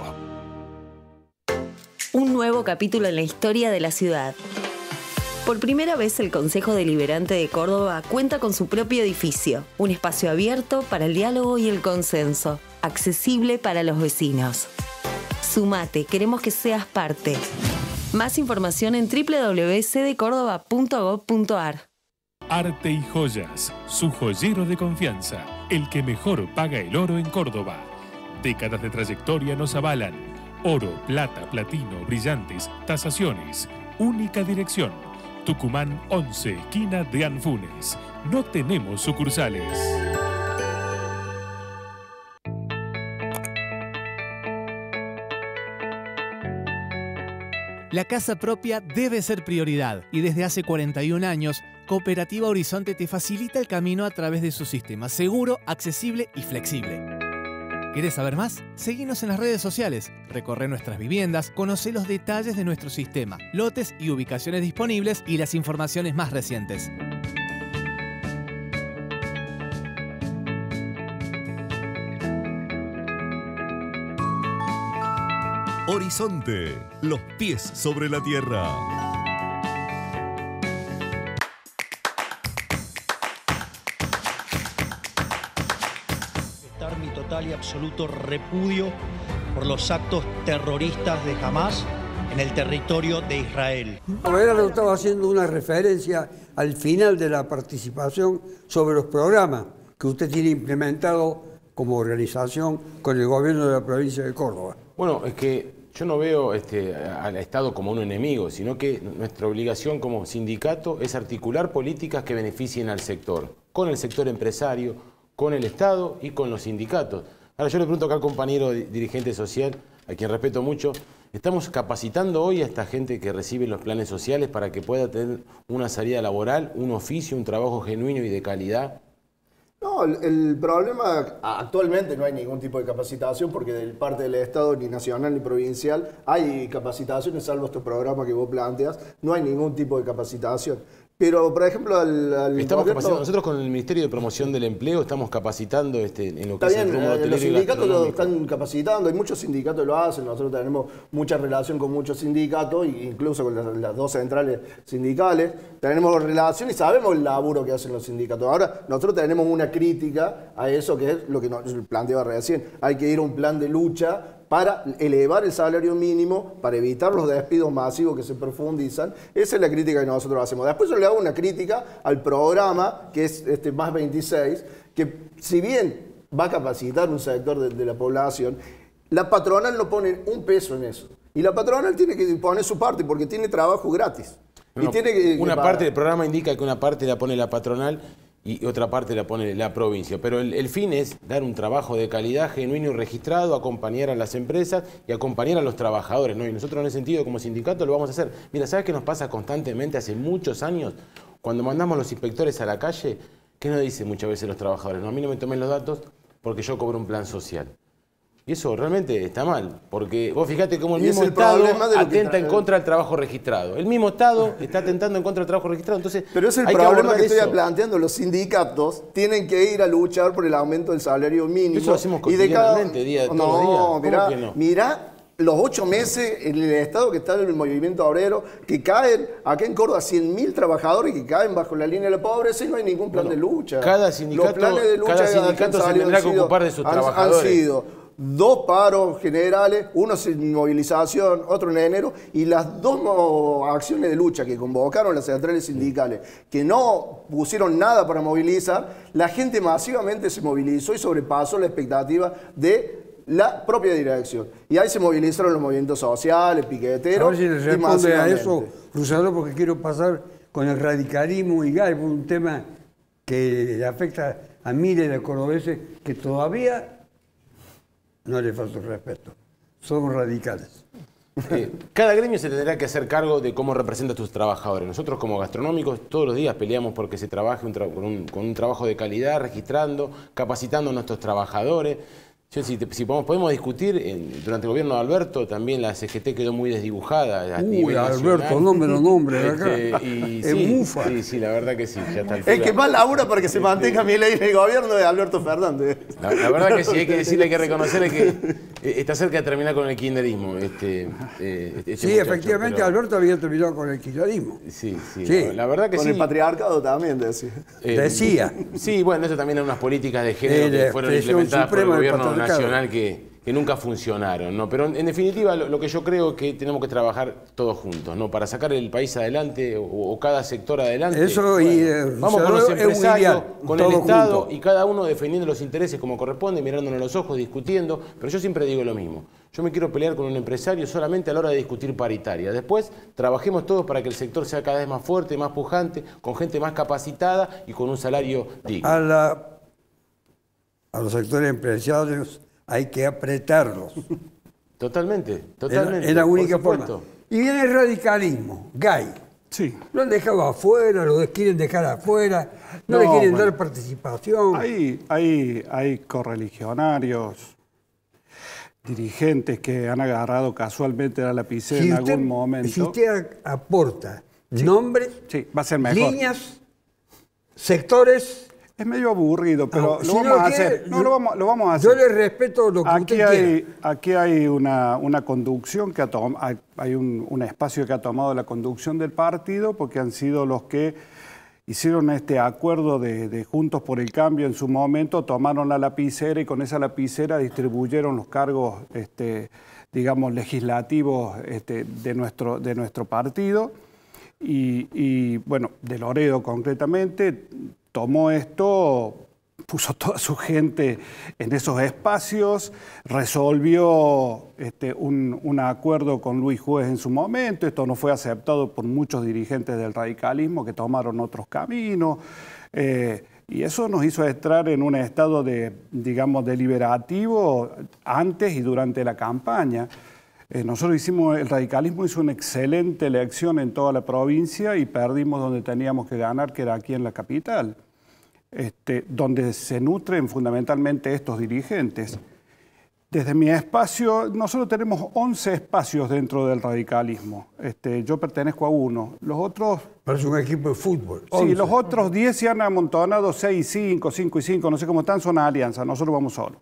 Un nuevo capítulo en la historia de la ciudad. Por primera vez el Consejo Deliberante de Córdoba cuenta con su propio edificio, un espacio abierto para el diálogo y el consenso, accesible para los vecinos. Sumate, queremos que seas parte. Más información en doble u doble u doble u punto c d córdoba punto gob punto a r. Arte y Joyas, su joyero de confianza, el que mejor paga el oro en Córdoba. Décadas de trayectoria nos avalan. Oro, plata, platino, brillantes, tasaciones. Única dirección. Tucumán once, esquina de Anfunes. No tenemos sucursales. La casa propia debe ser prioridad y desde hace cuarenta y un años, Cooperativa Horizonte te facilita el camino a través de su sistema seguro, accesible y flexible. ¿Querés saber más? Seguinos en las redes sociales, recorre nuestras viviendas, conoce los detalles de nuestro sistema, lotes y ubicaciones disponibles y las informaciones más recientes. Horizonte, los pies sobre la tierra. total y absoluto repudio por los actos terroristas de Hamas en el territorio de Israel. Roberto estaba haciendo una referencia al final de la participación sobre los programas que usted tiene implementado como organización con el gobierno de la provincia de Córdoba. Bueno, es que yo no veo este, al Estado como un enemigo, sino que nuestra obligación como sindicato es articular políticas que beneficien al sector, con el sector empresario, con el Estado y con los sindicatos. Ahora yo le pregunto acá al compañero dirigente social, a quien respeto mucho, ¿estamos capacitando hoy a esta gente que recibe los planes sociales para que pueda tener una salida laboral, un oficio, un trabajo genuino y de calidad? No, el, el problema, actualmente no hay ningún tipo de capacitación porque de parte del Estado, ni nacional ni provincial, hay capacitaciones, salvo este programa que vos planteas, no hay ningún tipo de capacitación. Pero, por ejemplo, al, al estamos gobierno... capacitando. Nosotros con el Ministerio de Promoción del Empleo estamos capacitando este, en lo que Está es bien, el rubro eh, hotelero los y sindicatos lo gastronómico. están capacitando, hay muchos sindicatos que lo hacen, nosotros tenemos mucha relación con muchos sindicatos, incluso con las, las dos centrales sindicales, tenemos relación y sabemos el laburo que hacen los sindicatos. Ahora, nosotros tenemos una crítica a eso, que es lo que nos planteaba recién, hay que ir a un plan de lucha para elevar el salario mínimo, para evitar los despidos masivos que se profundizan. Esa es la crítica que nosotros hacemos. Después yo le hago una crítica al programa, que es este Más veintiséis, que si bien va a capacitar un sector de, de la población, la patronal no pone un peso en eso. Y la patronal tiene que poner su parte porque tiene trabajo gratis. No, y tiene que, una que parte del programa indica que una parte la pone la patronal y otra parte la pone la provincia. Pero el, el fin es dar un trabajo de calidad, genuino y registrado, acompañar a las empresas y acompañar a los trabajadores, ¿no? Y nosotros en ese sentido, como sindicato, lo vamos a hacer. Mira, ¿sabes qué nos pasa constantemente hace muchos años? Cuando mandamos los inspectores a la calle, ¿qué nos dicen muchas veces los trabajadores? No, a mí no me tomen los datos porque yo cobro un plan social. Y eso realmente está mal, porque vos fijate cómo el Y es mismo el Estado problema de lo que atenta tra- en contra del trabajo registrado. El mismo Estado está atentando en contra del trabajo registrado, entonces Pero es el hay problema abordar que, estoy eso. planteando. Los sindicatos tienen que ir a luchar por el aumento del salario mínimo. Eso lo hacemos y de cada... cotidianamente, día, todos no, los días. ¿Cómo mirá, que no? mirá los ocho meses en el estado que está en el movimiento obrero, que caen, acá en Córdoba, cien mil trabajadores que caen bajo la línea de la pobreza y no hay ningún plan Bueno, de lucha. cada sindicato- Los planes de lucha cada que sindicato han se salido tendrá han que sido- ocupar de sus han- trabajadores. Han sido dos paros generales, uno sin movilización, otro en enero, y las dos mo- acciones de lucha que convocaron las centrales sindicales, que no pusieron nada para movilizar, la gente masivamente se movilizó y sobrepasó la expectativa de la propia dirección. Y ahí se movilizaron los movimientos sociales, piqueteros. A ver si le y responde a masivamente. eso, Cruzado, porque quiero pasar con el radicalismo y Gay, por un tema que le afecta a miles de cordobeses que todavía, no le falta el respeto, son radicales. Eh, cada gremio se tendrá que hacer cargo de cómo representa a sus trabajadores. Nosotros como gastronómicos todos los días peleamos porque se trabaje un tra- con, un, con un trabajo de calidad, registrando, capacitando a nuestros trabajadores. Yo, si, te- si podemos, podemos discutir, en- durante el gobierno de Alberto también la C G T quedó muy desdibujada a Uy, nivel Alberto, nacional. no me lo nombre de acá. Este, y Es sí, mufa. sí, sí, la verdad que sí. Ya está El que más labura para que se mantenga mi ley en el gobierno de Alberto Fernández. La, la verdad que sí, hay que decirle, hay que reconocerle que eh, está cerca de terminar con el kirchnerismo. Este, eh, este Sí, muchacho, efectivamente, pero- Alberto había terminado con el kirchnerismo. Sí, sí, Sí. la- la verdad que Con sí. el patriarcado también, decía. Eh, Decía. Sí, bueno, eso también eran unas políticas de género Eh, la que fueron expresión implementadas por el suprema del gobierno patriarcado. nacional que, que nunca funcionaron, ¿no? Pero en, en definitiva lo, lo que yo creo es que tenemos que trabajar todos juntos, ¿no? Para sacar el país adelante o, o cada sector adelante. Eso y, eh, vamos con los es un empresarios, ideal, con el todos Estado juntos. y cada uno defendiendo los intereses como corresponde, mirándonos a los ojos, discutiendo. Pero yo siempre digo lo mismo. Yo me quiero pelear con un empresario solamente a la hora de discutir paritaria. Después trabajemos todos para que el sector sea cada vez más fuerte, más pujante, con gente más capacitada y con un salario digno. A, la, a los sectores empresarios hay que apretarlos. Totalmente, Es totalmente. la por única forma. supuesto. Y viene el radicalismo, Gay. Sí. Lo han dejado afuera, lo quieren dejar afuera, no, No, le quieren bueno. dar participación. Hay, hay, hay correligionarios, dirigentes que han agarrado casualmente la lapicera Si en usted- algún momento. Si usted aporta nombres, Sí, va a ser mejor. líneas, sectores... Es medio aburrido, pero Ah, lo si vamos no a quiere, hacer. No, lo vamos, lo vamos a hacer. Yo le respeto lo que Aquí usted quiera. hay, aquí hay una, una conducción que ha tom- hay, hay un, un espacio que ha tomado la conducción del partido porque han sido los que hicieron este acuerdo de, de Juntos por el Cambio en su momento, tomaron la lapicera y con esa lapicera distribuyeron los cargos, este, digamos, legislativos este, de, nuestro, de nuestro partido. Y, y bueno, de Loredo concretamente, tomó esto, puso toda su gente en esos espacios, resolvió este, un, un acuerdo con Luis Juez en su momento. Esto no fue aceptado por muchos dirigentes del radicalismo que tomaron otros caminos. Eh, y eso nos hizo entrar en un estado de, digamos, deliberativo antes y durante la campaña. Eh, nosotros hicimos, el radicalismo hizo una excelente elección en toda la provincia y perdimos donde teníamos que ganar, que era aquí en la capital. Este, donde se nutren fundamentalmente estos dirigentes. Desde mi espacio, nosotros tenemos once espacios dentro del radicalismo. Este, yo pertenezco a uno. Los otros... Parece un equipo de fútbol. once. Sí, los otros diez se han amontonado, seis y cinco, cinco y cinco, no sé cómo están, son alianzas, nosotros vamos solos.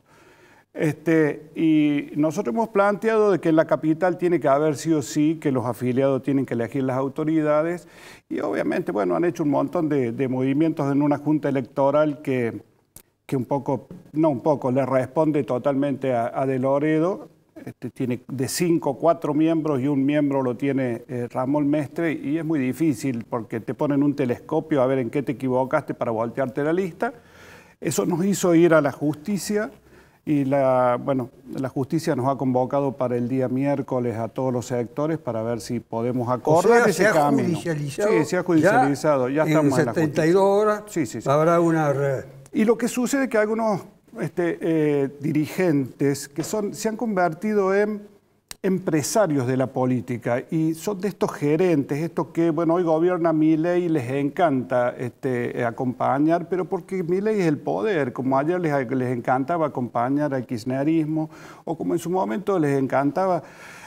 Este, y nosotros hemos planteado de que en la capital tiene que haber sí o sí, que los afiliados tienen que elegir las autoridades y obviamente, bueno, han hecho un montón de, de movimientos en una junta electoral que, que un poco, no un poco, le responde totalmente a, a De Loredo. Este, tiene de cinco, cuatro miembros y un miembro lo tiene eh, Ramón Mestre y es muy difícil porque te ponen un telescopio a ver en qué te equivocaste para voltearte la lista. Eso nos hizo ir a la justicia. Y la, bueno, la justicia nos ha convocado para el día miércoles a todos los sectores para ver si podemos acordar o sea, ese se ha camino. Judicializado, sí, se ha judicializado. Ya, ya estamos en la justicia. setenta y dos horas sí, sí, sí. habrá una... Y lo que sucede es que algunos este, eh, dirigentes que son, se han convertido en empresarios de la política y son de estos gerentes, estos que, bueno, hoy gobierna Milei y les encanta este, acompañar, pero porque Milei es el poder, como ayer les, les encantaba acompañar al kirchnerismo, o como en su momento les encantaba,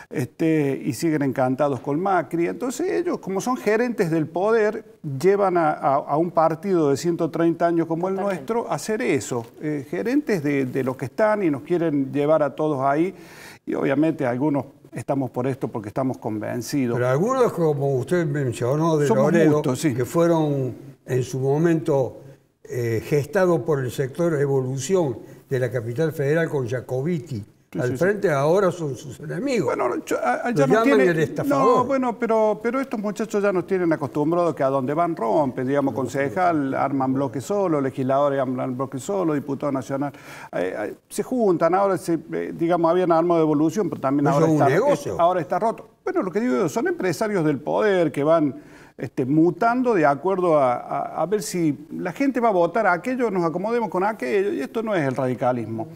este, y siguen encantados con Macri. Entonces ellos, como son gerentes del poder, llevan a, a, a un partido de ciento treinta años como el nuestro a hacer eso, eh, gerentes de, de los que están y nos quieren llevar a todos ahí. Y obviamente algunos estamos por esto porque estamos convencidos. Pero algunos, como usted mencionó, de Somos Loredo, muchos, sí. que fueron en su momento eh, gestados por el sector Evolución de la capital federal con Jacobiti sí, al sí, frente, sí. ahora son sus enemigos. Bueno, yo, a, ya Los nos llaman tienen, el estafador. No, bueno, pero, pero estos muchachos ya nos tienen acostumbrados que a donde van rompen, digamos, concejal, arman bloque solo, legisladores arman bloque solo, diputado nacional. Eh, eh, se juntan, ahora, se, eh, digamos, habían armado de Evolución, pero también ahora está, es, ahora está roto. Bueno, lo que digo, son empresarios del poder que van este, mutando de acuerdo a, a, a ver si la gente va a votar a aquello, nos acomodemos con aquello, y esto no es el radicalismo.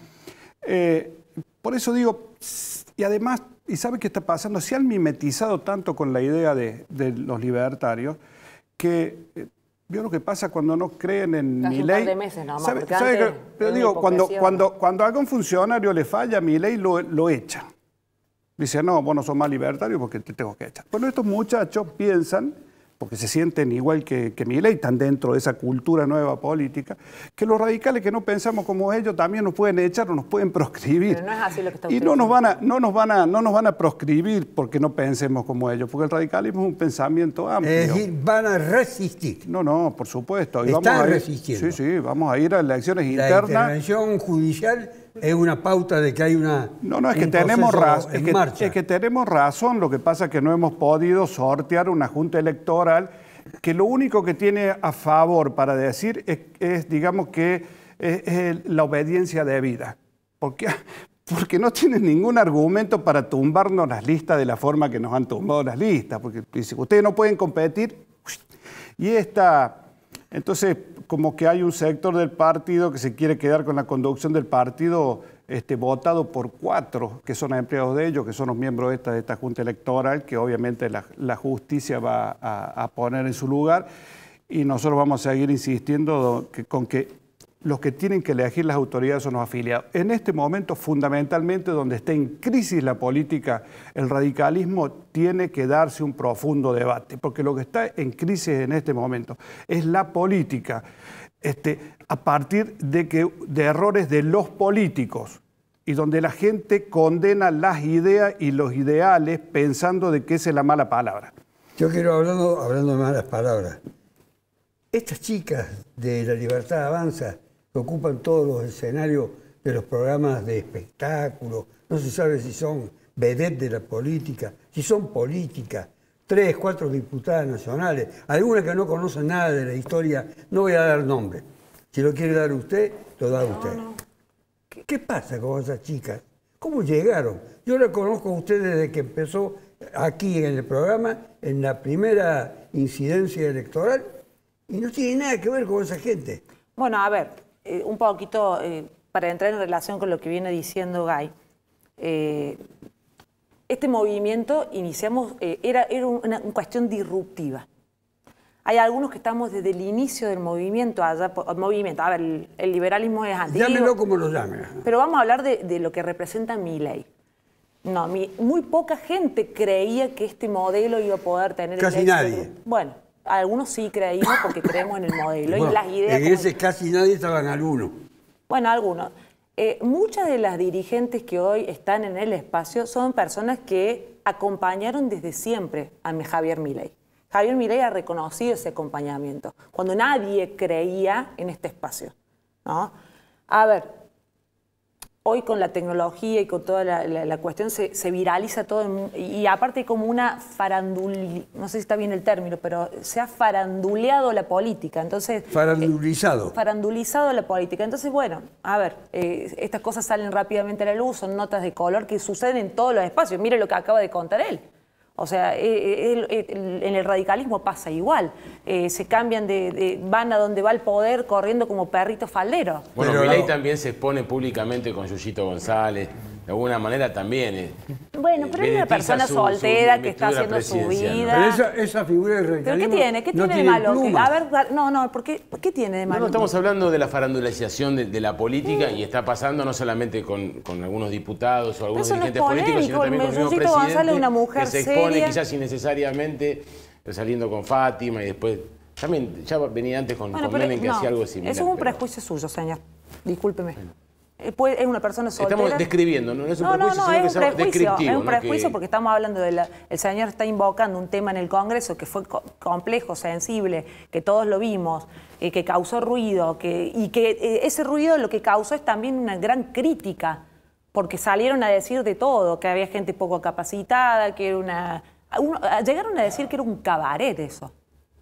Eh, Por eso digo, y además, ¿y sabe qué está pasando? Se han mimetizado tanto con la idea de, de los libertarios que eh, vio lo que pasa cuando no creen en Milei. Hace un par de meses nomás, ¿Sabe, porque sabe antes que, pero digo, cuando, cuando, cuando a algún funcionario le falla a Milei, lo, lo echa. Dice, no, vos no sos más libertario porque te tengo que echar. Bueno, estos muchachos piensan, porque se sienten igual que, que Milei, están dentro de esa cultura nueva política, que los radicales que no pensamos como ellos también nos pueden echar o nos pueden proscribir. Pero no es así lo que está y no nos, van a, no, nos van a, no nos van a proscribir porque no pensemos como ellos, porque el radicalismo es un pensamiento amplio. Es decir, van a resistir. No, no, por supuesto. Y Están vamos a ir, resistiendo. Sí, sí, vamos a ir a elecciones La internas. La intervención judicial es una pauta de que hay una No, no, es que, tenemos razón, es, que, es que tenemos razón, lo que pasa es que no hemos podido sortear una junta electoral que lo único que tiene a favor para decir es, es digamos, que es, es la obediencia debida. Porque, porque no tienen ningún argumento para tumbarnos las listas de la forma que nos han tumbado las listas. Porque dice, ustedes no pueden competir. Y esta... Entonces, como que hay un sector del partido que se quiere quedar con la conducción del partido este, votado por cuatro, que son empleados de ellos, que son los miembros de esta, de esta Junta Electoral, que obviamente la, la justicia va a, a poner en su lugar. Y nosotros vamos a seguir insistiendo que, con que los que tienen que elegir las autoridades son los afiliados. En este momento, fundamentalmente, donde está en crisis la política, el radicalismo tiene que darse un profundo debate, porque lo que está en crisis en este momento es la política, este, a partir de, que, de errores de los políticos, y donde la gente condena las ideas y los ideales pensando de que esa es la mala palabra. Yo quiero, hablando, hablando de malas palabras, estas chicas de La Libertad Avanza, que ocupan todos los escenarios de los programas de espectáculo, no se sabe si son vedettes de la política, si son políticas, tres, cuatro diputadas nacionales, algunas que no conocen nada de la historia, no voy a dar nombre. Si lo quiere dar usted, lo da usted. No, no. ¿Qué, ¿Qué pasa con esas chicas? ¿Cómo llegaron? Yo la conozco a usted desde que empezó aquí en el programa, en la primera incidencia electoral, y no tiene nada que ver con esa gente. Bueno, a ver, eh, un poquito eh, para entrar en relación con lo que viene diciendo Guy. Eh, este movimiento iniciamos, eh, era, era una, una cuestión disruptiva. Hay algunos que estamos desde el inicio del movimiento, allá, el movimiento, a ver, el, el liberalismo es antiguo. Llámelo como lo llame. Pero vamos a hablar de, de lo que representa Milei. No, mi, muy poca gente creía que este modelo iba a poder tener... Casi el nadie. Bueno, algunos sí creímos porque creemos en el modelo. Bueno, y las ideas en ese casi nadie estaban algunos. Bueno, algunos. Eh, muchas de las dirigentes que hoy están en el espacio son personas que acompañaron desde siempre a Javier Milei. Javier Milei ha reconocido ese acompañamiento, cuando nadie creía en este espacio, ¿no? A ver, hoy con la tecnología y con toda la, la, la cuestión se, se viraliza todo, en, y aparte como una farandul... no sé si está bien el término, pero se ha faranduleado la política, entonces... Farandulizado. Eh, farandulizado la política. Entonces, bueno, a ver, eh, estas cosas salen rápidamente a la luz, son notas de color que suceden en todos los espacios. Mire lo que acaba de contar él. O sea, eh, el, el, en el radicalismo pasa igual. Eh, se cambian de, de... van a donde va el poder corriendo como perritos falderos. Bueno, Pero Milei no. también se expone públicamente con Yuyito González. De alguna manera también. Eh, bueno, pero es una persona su, soltera su que está haciendo su vida. Pero esa, esa figura del radicalismo... ¿Pero qué tiene? ¿Qué no tiene de malo? plumas. A ver, no, no, ¿por qué, ¿qué tiene de malo? No, no, estamos hablando de la farandulización de, de la política mm. y está pasando no solamente con, con algunos diputados o algunos eso dirigentes no es políticos, sino también con el mismo presidente González, una mujer que se expone seria. quizás innecesariamente saliendo con Fátima y después... También ya venía antes con, bueno, con Menem que no, hacía algo similar. Eso es un pero... prejuicio suyo, señor. Discúlpeme. Bueno. Es una persona soltera. Estamos describiendo, no, no es un no, prejuicio, no, no, sino es que un es prejuicio, descriptivo. es un prejuicio ¿no? que... porque estamos hablando de la... El señor está invocando un tema en el Congreso que fue co complejo, sensible, que todos lo vimos, eh, que causó ruido, que, y que eh, ese ruido lo que causó es también una gran crítica, porque salieron a decir de todo, que había gente poco capacitada, que era una... Un, llegaron a decir que era un cabaret eso.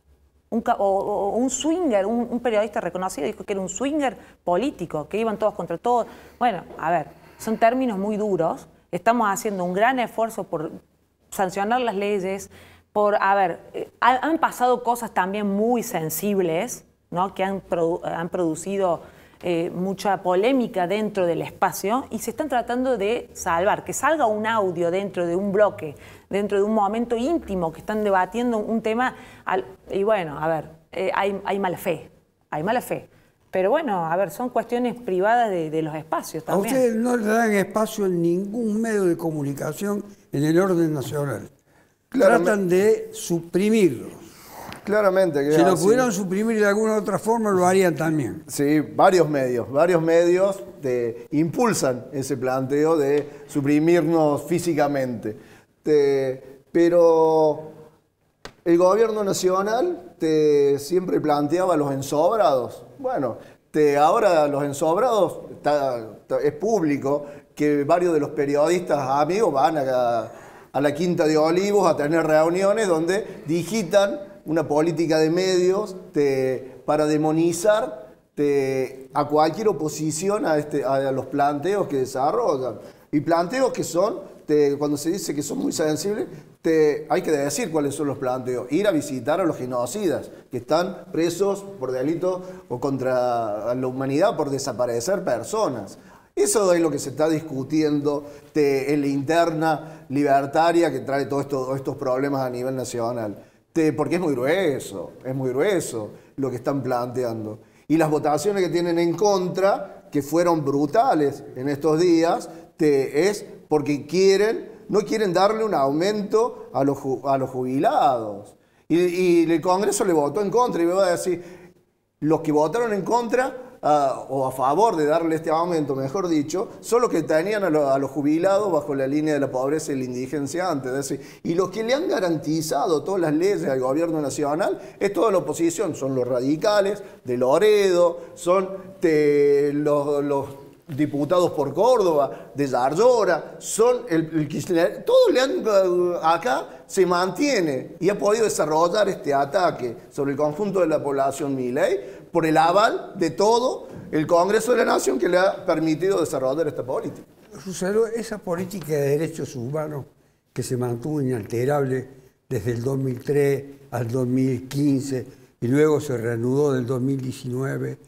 Un, o, o un swinger, un, un periodista reconocido dijo que era un swinger político, que iban todos contra todos. Bueno, a ver, son términos muy duros. Estamos haciendo un gran esfuerzo por sancionar las leyes, por, a ver, eh, han pasado cosas también muy sensibles, ¿no? Que han, produ han producido eh, mucha polémica dentro del espacio y se están tratando de salvar, que salga un audio dentro de un bloque, dentro de un momento íntimo que están debatiendo un tema, al, y bueno, a ver, eh, hay, hay mala fe, hay mala fe. Pero bueno, a ver, son cuestiones privadas de, de los espacios también. A ustedes no le dan espacio en ningún medio de comunicación en el orden nacional. Claramente. Tratan de suprimirlos. Claramente. Que si lo así. pudieran suprimir de alguna otra forma, lo harían también. Sí, varios medios, varios medios te impulsan ese planteo de suprimirnos físicamente. Te, pero el gobierno nacional te siempre planteaba los ensobrados. Bueno, te, ahora los ensobrados, está, está, es público que varios de los periodistas amigos van a, a la Quinta de Olivos a tener reuniones donde digitan una política de medios te, para demonizar te, a cualquier oposición a, este, a los planteos que desarrollan. Y planteos que son, te, cuando se dice que son muy sensibles, te, hay que decir cuáles son los planteos. Ir a visitar a los genocidas que están presos por delitos o contra la humanidad por desaparecer personas. Eso es lo que se está discutiendo te, en la interna libertaria que trae todos esto, estos problemas a nivel nacional. Te, porque es muy grueso, es muy grueso lo que están planteando. Y las votaciones que tienen en contra, que fueron brutales en estos días, te, es porque quieren, no quieren darle un aumento a los, a los jubilados. Y, y el Congreso le votó en contra y me va a decir, los que votaron en contra a, o a favor de darle este aumento, mejor dicho, son los que tenían a, lo, a los jubilados bajo la línea de la pobreza y la indigencia antes. Es decir, y los que le han garantizado todas las leyes al gobierno nacional es toda la oposición, son los radicales de Loredo, son de los, los diputados por Córdoba, de Yarlora, son el, el Kirchner, todos le han, acá se mantiene y ha podido desarrollar este ataque sobre el conjunto de la población Milei por el aval de todo el Congreso de la Nación que le ha permitido desarrollar esta política. Sucedió esa política de derechos humanos que se mantuvo inalterable desde el dos mil tres al dos mil quince y luego se reanudó del dos mil diecinueve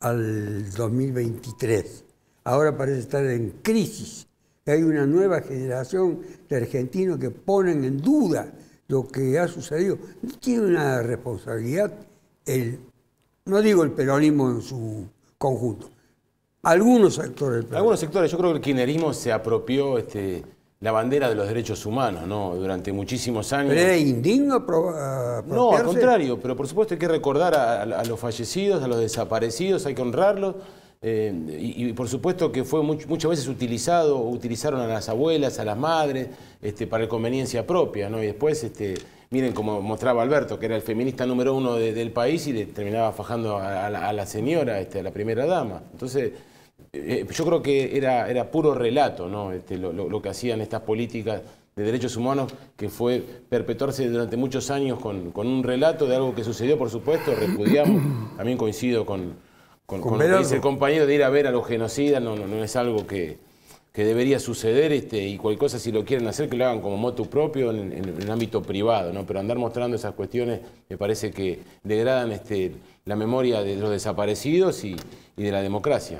al dos mil veintitrés. Ahora parece estar en crisis. Hay una nueva generación de argentinos que ponen en duda lo que ha sucedido. Tiene una responsabilidad, el, no digo el peronismo en su conjunto, algunos sectores del peronismo. Algunos sectores, yo creo que el kirchnerismo se apropió este, la bandera de los derechos humanos, ¿no? Durante muchísimos años. ¿Pero era indigno apropiarse? No, al contrario, pero por supuesto hay que recordar a, a los fallecidos, a los desaparecidos, hay que honrarlos. Eh, y, y por supuesto que fue much, muchas veces utilizado, utilizaron a las abuelas, a las madres, este, para conveniencia propia, ¿no? Y después, este, miren como mostraba Alberto, que era el feminista número uno de, del país y le terminaba fajando a, a, la, a la señora, este, a la primera dama. Entonces, eh, yo creo que era, era puro relato, ¿no? Este, lo, lo, lo que hacían estas políticas de derechos humanos, que fue perpetuarse durante muchos años con, con un relato de algo que sucedió, por supuesto, repudiamos, también coincido con... Con, con lo que dice el compañero de ir a ver a los genocidas, no, no, no es algo que, que debería suceder, este, y cualquier cosa, si lo quieren hacer, que lo hagan como motu propio en, en, en el ámbito privado, ¿no? Pero andar mostrando esas cuestiones me parece que degradan este, la memoria de los desaparecidos y, y de la democracia.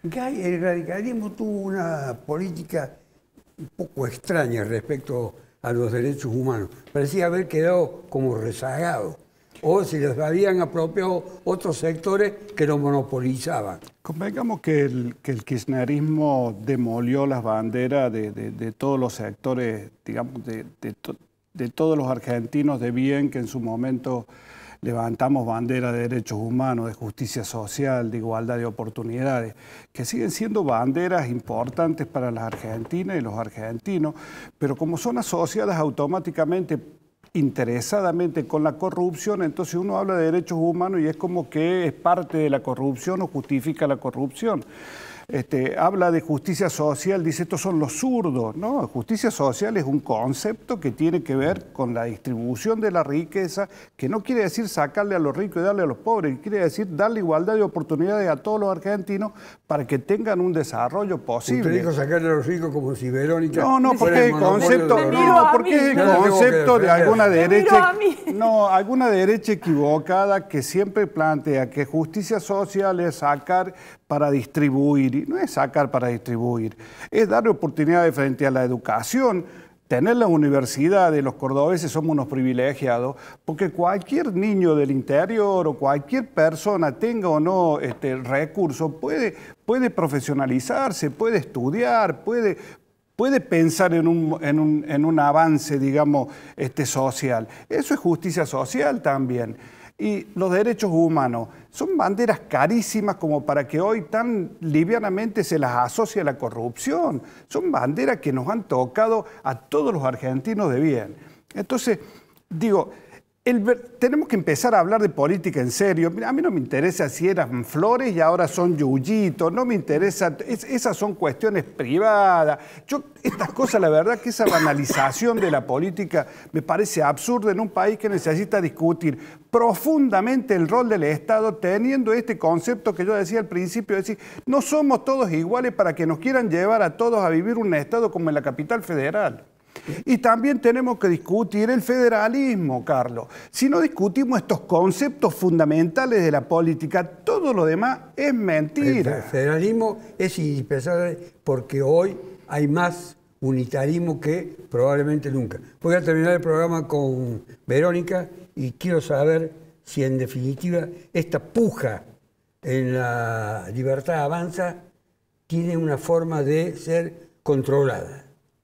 El radicalismo tuvo una política un poco extraña respecto a los derechos humanos. Parecía haber quedado como rezagado. O se les habían apropiado otros sectores que lo monopolizaban. Convengamos que el, que el kirchnerismo demolió las banderas de, de, de todos los sectores, digamos, de, de, to, de todos los argentinos de bien que en su momento levantamos banderas de derechos humanos, de justicia social, de igualdad de oportunidades, que siguen siendo banderas importantes para las argentinas y los argentinos, pero como son asociadas automáticamente interesadamente con la corrupción, entonces uno habla de derechos humanos y es como que es parte de la corrupción o justifica la corrupción. Este, habla de justicia social, dice estos son los zurdos. No, justicia social es un concepto que tiene que ver con la distribución de la riqueza, que no quiere decir sacarle a los ricos y darle a los pobres, quiere decir darle igualdad de oportunidades a todos los argentinos para que tengan un desarrollo posible. Usted dijo sacarle a los ricos como si Verónica... No, no, porque el concepto, no, porque es el concepto de alguna derecha, no, alguna derecha equivocada que siempre plantea que justicia social es sacar para distribuir. No es sacar para distribuir, es darle oportunidades frente a la educación. Tener las universidades, los cordobeses somos unos privilegiados, porque cualquier niño del interior o cualquier persona, tenga o no este, recursos, puede, puede profesionalizarse, puede estudiar, puede, puede pensar en un, en un, en un avance, digamos, este, social. Eso es justicia social también. Y los derechos humanos son banderas carísimas como para que hoy tan livianamente se las asocie a la corrupción. Son banderas que nos han tocado a todos los argentinos de bien. Entonces, digo, el, tenemos que empezar a hablar de política en serio. A mí no me interesa si eran flores y ahora son yuyitos, no me interesa, es, esas son cuestiones privadas. Yo, estas cosas, la verdad que esa banalización de la política me parece absurda en un país que necesita discutir profundamente el rol del Estado, teniendo este concepto que yo decía al principio, es decir, no somos todos iguales para que nos quieran llevar a todos a vivir un Estado como en la capital federal. Y también tenemos que discutir el federalismo, Carlos. Si no discutimos estos conceptos fundamentales de la política, todo lo demás es mentira. El federalismo es indispensable porque hoy hay más unitarismo que probablemente nunca. Voy a terminar el programa con Verónica y quiero saber si en definitiva esta puja en la libertad avanza tiene una forma de ser controlada.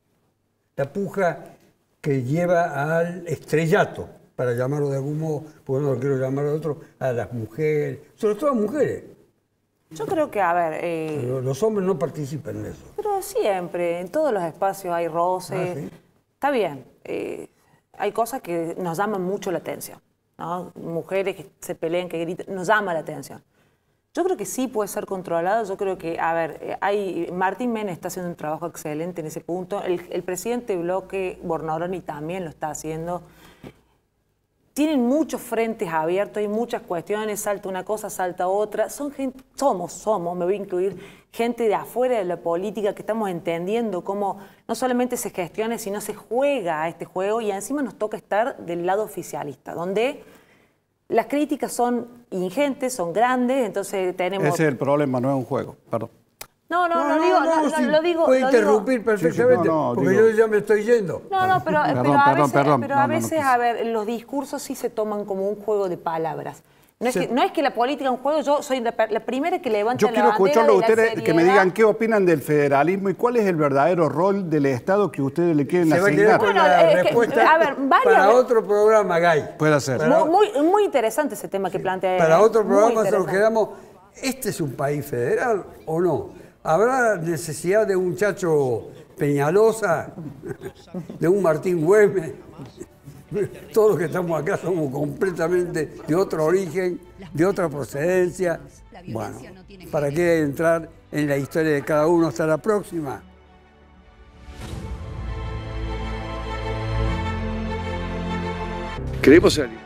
La puja que lleva al estrellato, para llamarlo de algún modo, porque no lo quiero llamar de otro, a las mujeres, sobre todo a mujeres, Yo creo que, a ver... Eh, pero los hombres no participan en eso. Pero siempre, en todos los espacios hay roces. Ah, ¿sí? Está bien. Eh, hay cosas que nos llaman mucho la atención, ¿no? Mujeres que se pelean, que gritan, nos llama la atención. Yo creo que sí puede ser controlado. Yo creo que, a ver, hay, Martín Menem está haciendo un trabajo excelente en ese punto. El, el presidente Bloque Bornoroni también lo está haciendo. Tienen muchos frentes abiertos, hay muchas cuestiones, salta una cosa, salta otra. Son gente, somos, somos, me voy a incluir, gente de afuera de la política que estamos entendiendo cómo no solamente se gestiona, sino se juega a este juego y encima nos toca estar del lado oficialista, donde las críticas son ingentes, son grandes, entonces tenemos... Ese es el problema, no es un juego, perdón. No, no, no, no, digo, no, no, sí, lo digo... puede lo interrumpir digo. perfectamente, Sí, sí, no, no, porque digo. yo ya me estoy yendo. No, no, pero, Perdón, pero a perdón, veces, perdón. pero No, a, no, no veces quise. a ver, los discursos sí se toman como un juego de palabras. No es, Sí. que, no es que la política es un juego, yo soy la, la primera que levanta Yo la quiero bandera escucharlo a de la ustedes, que me seriedad. digan qué opinan del federalismo y cuál es el verdadero rol del Estado que ustedes le quieren Se va a asignar. quedar con Bueno, la eh, que- respuesta a ver, varias para ve- otro programa, Gay. Puede ser. Para- Muy, muy, muy interesante ese tema que plantea. Para él, otro muy programa se nos interesante. quedamos. ¿Este es un país federal o no? ¿Habrá necesidad de un Chacho Peñalosa, de un Martín Güemes? Todos los que estamos acá somos completamente de otro origen, de otra procedencia. Bueno, ¿para qué entrar en la historia de cada uno? Hasta la próxima. Creemos en la libertad.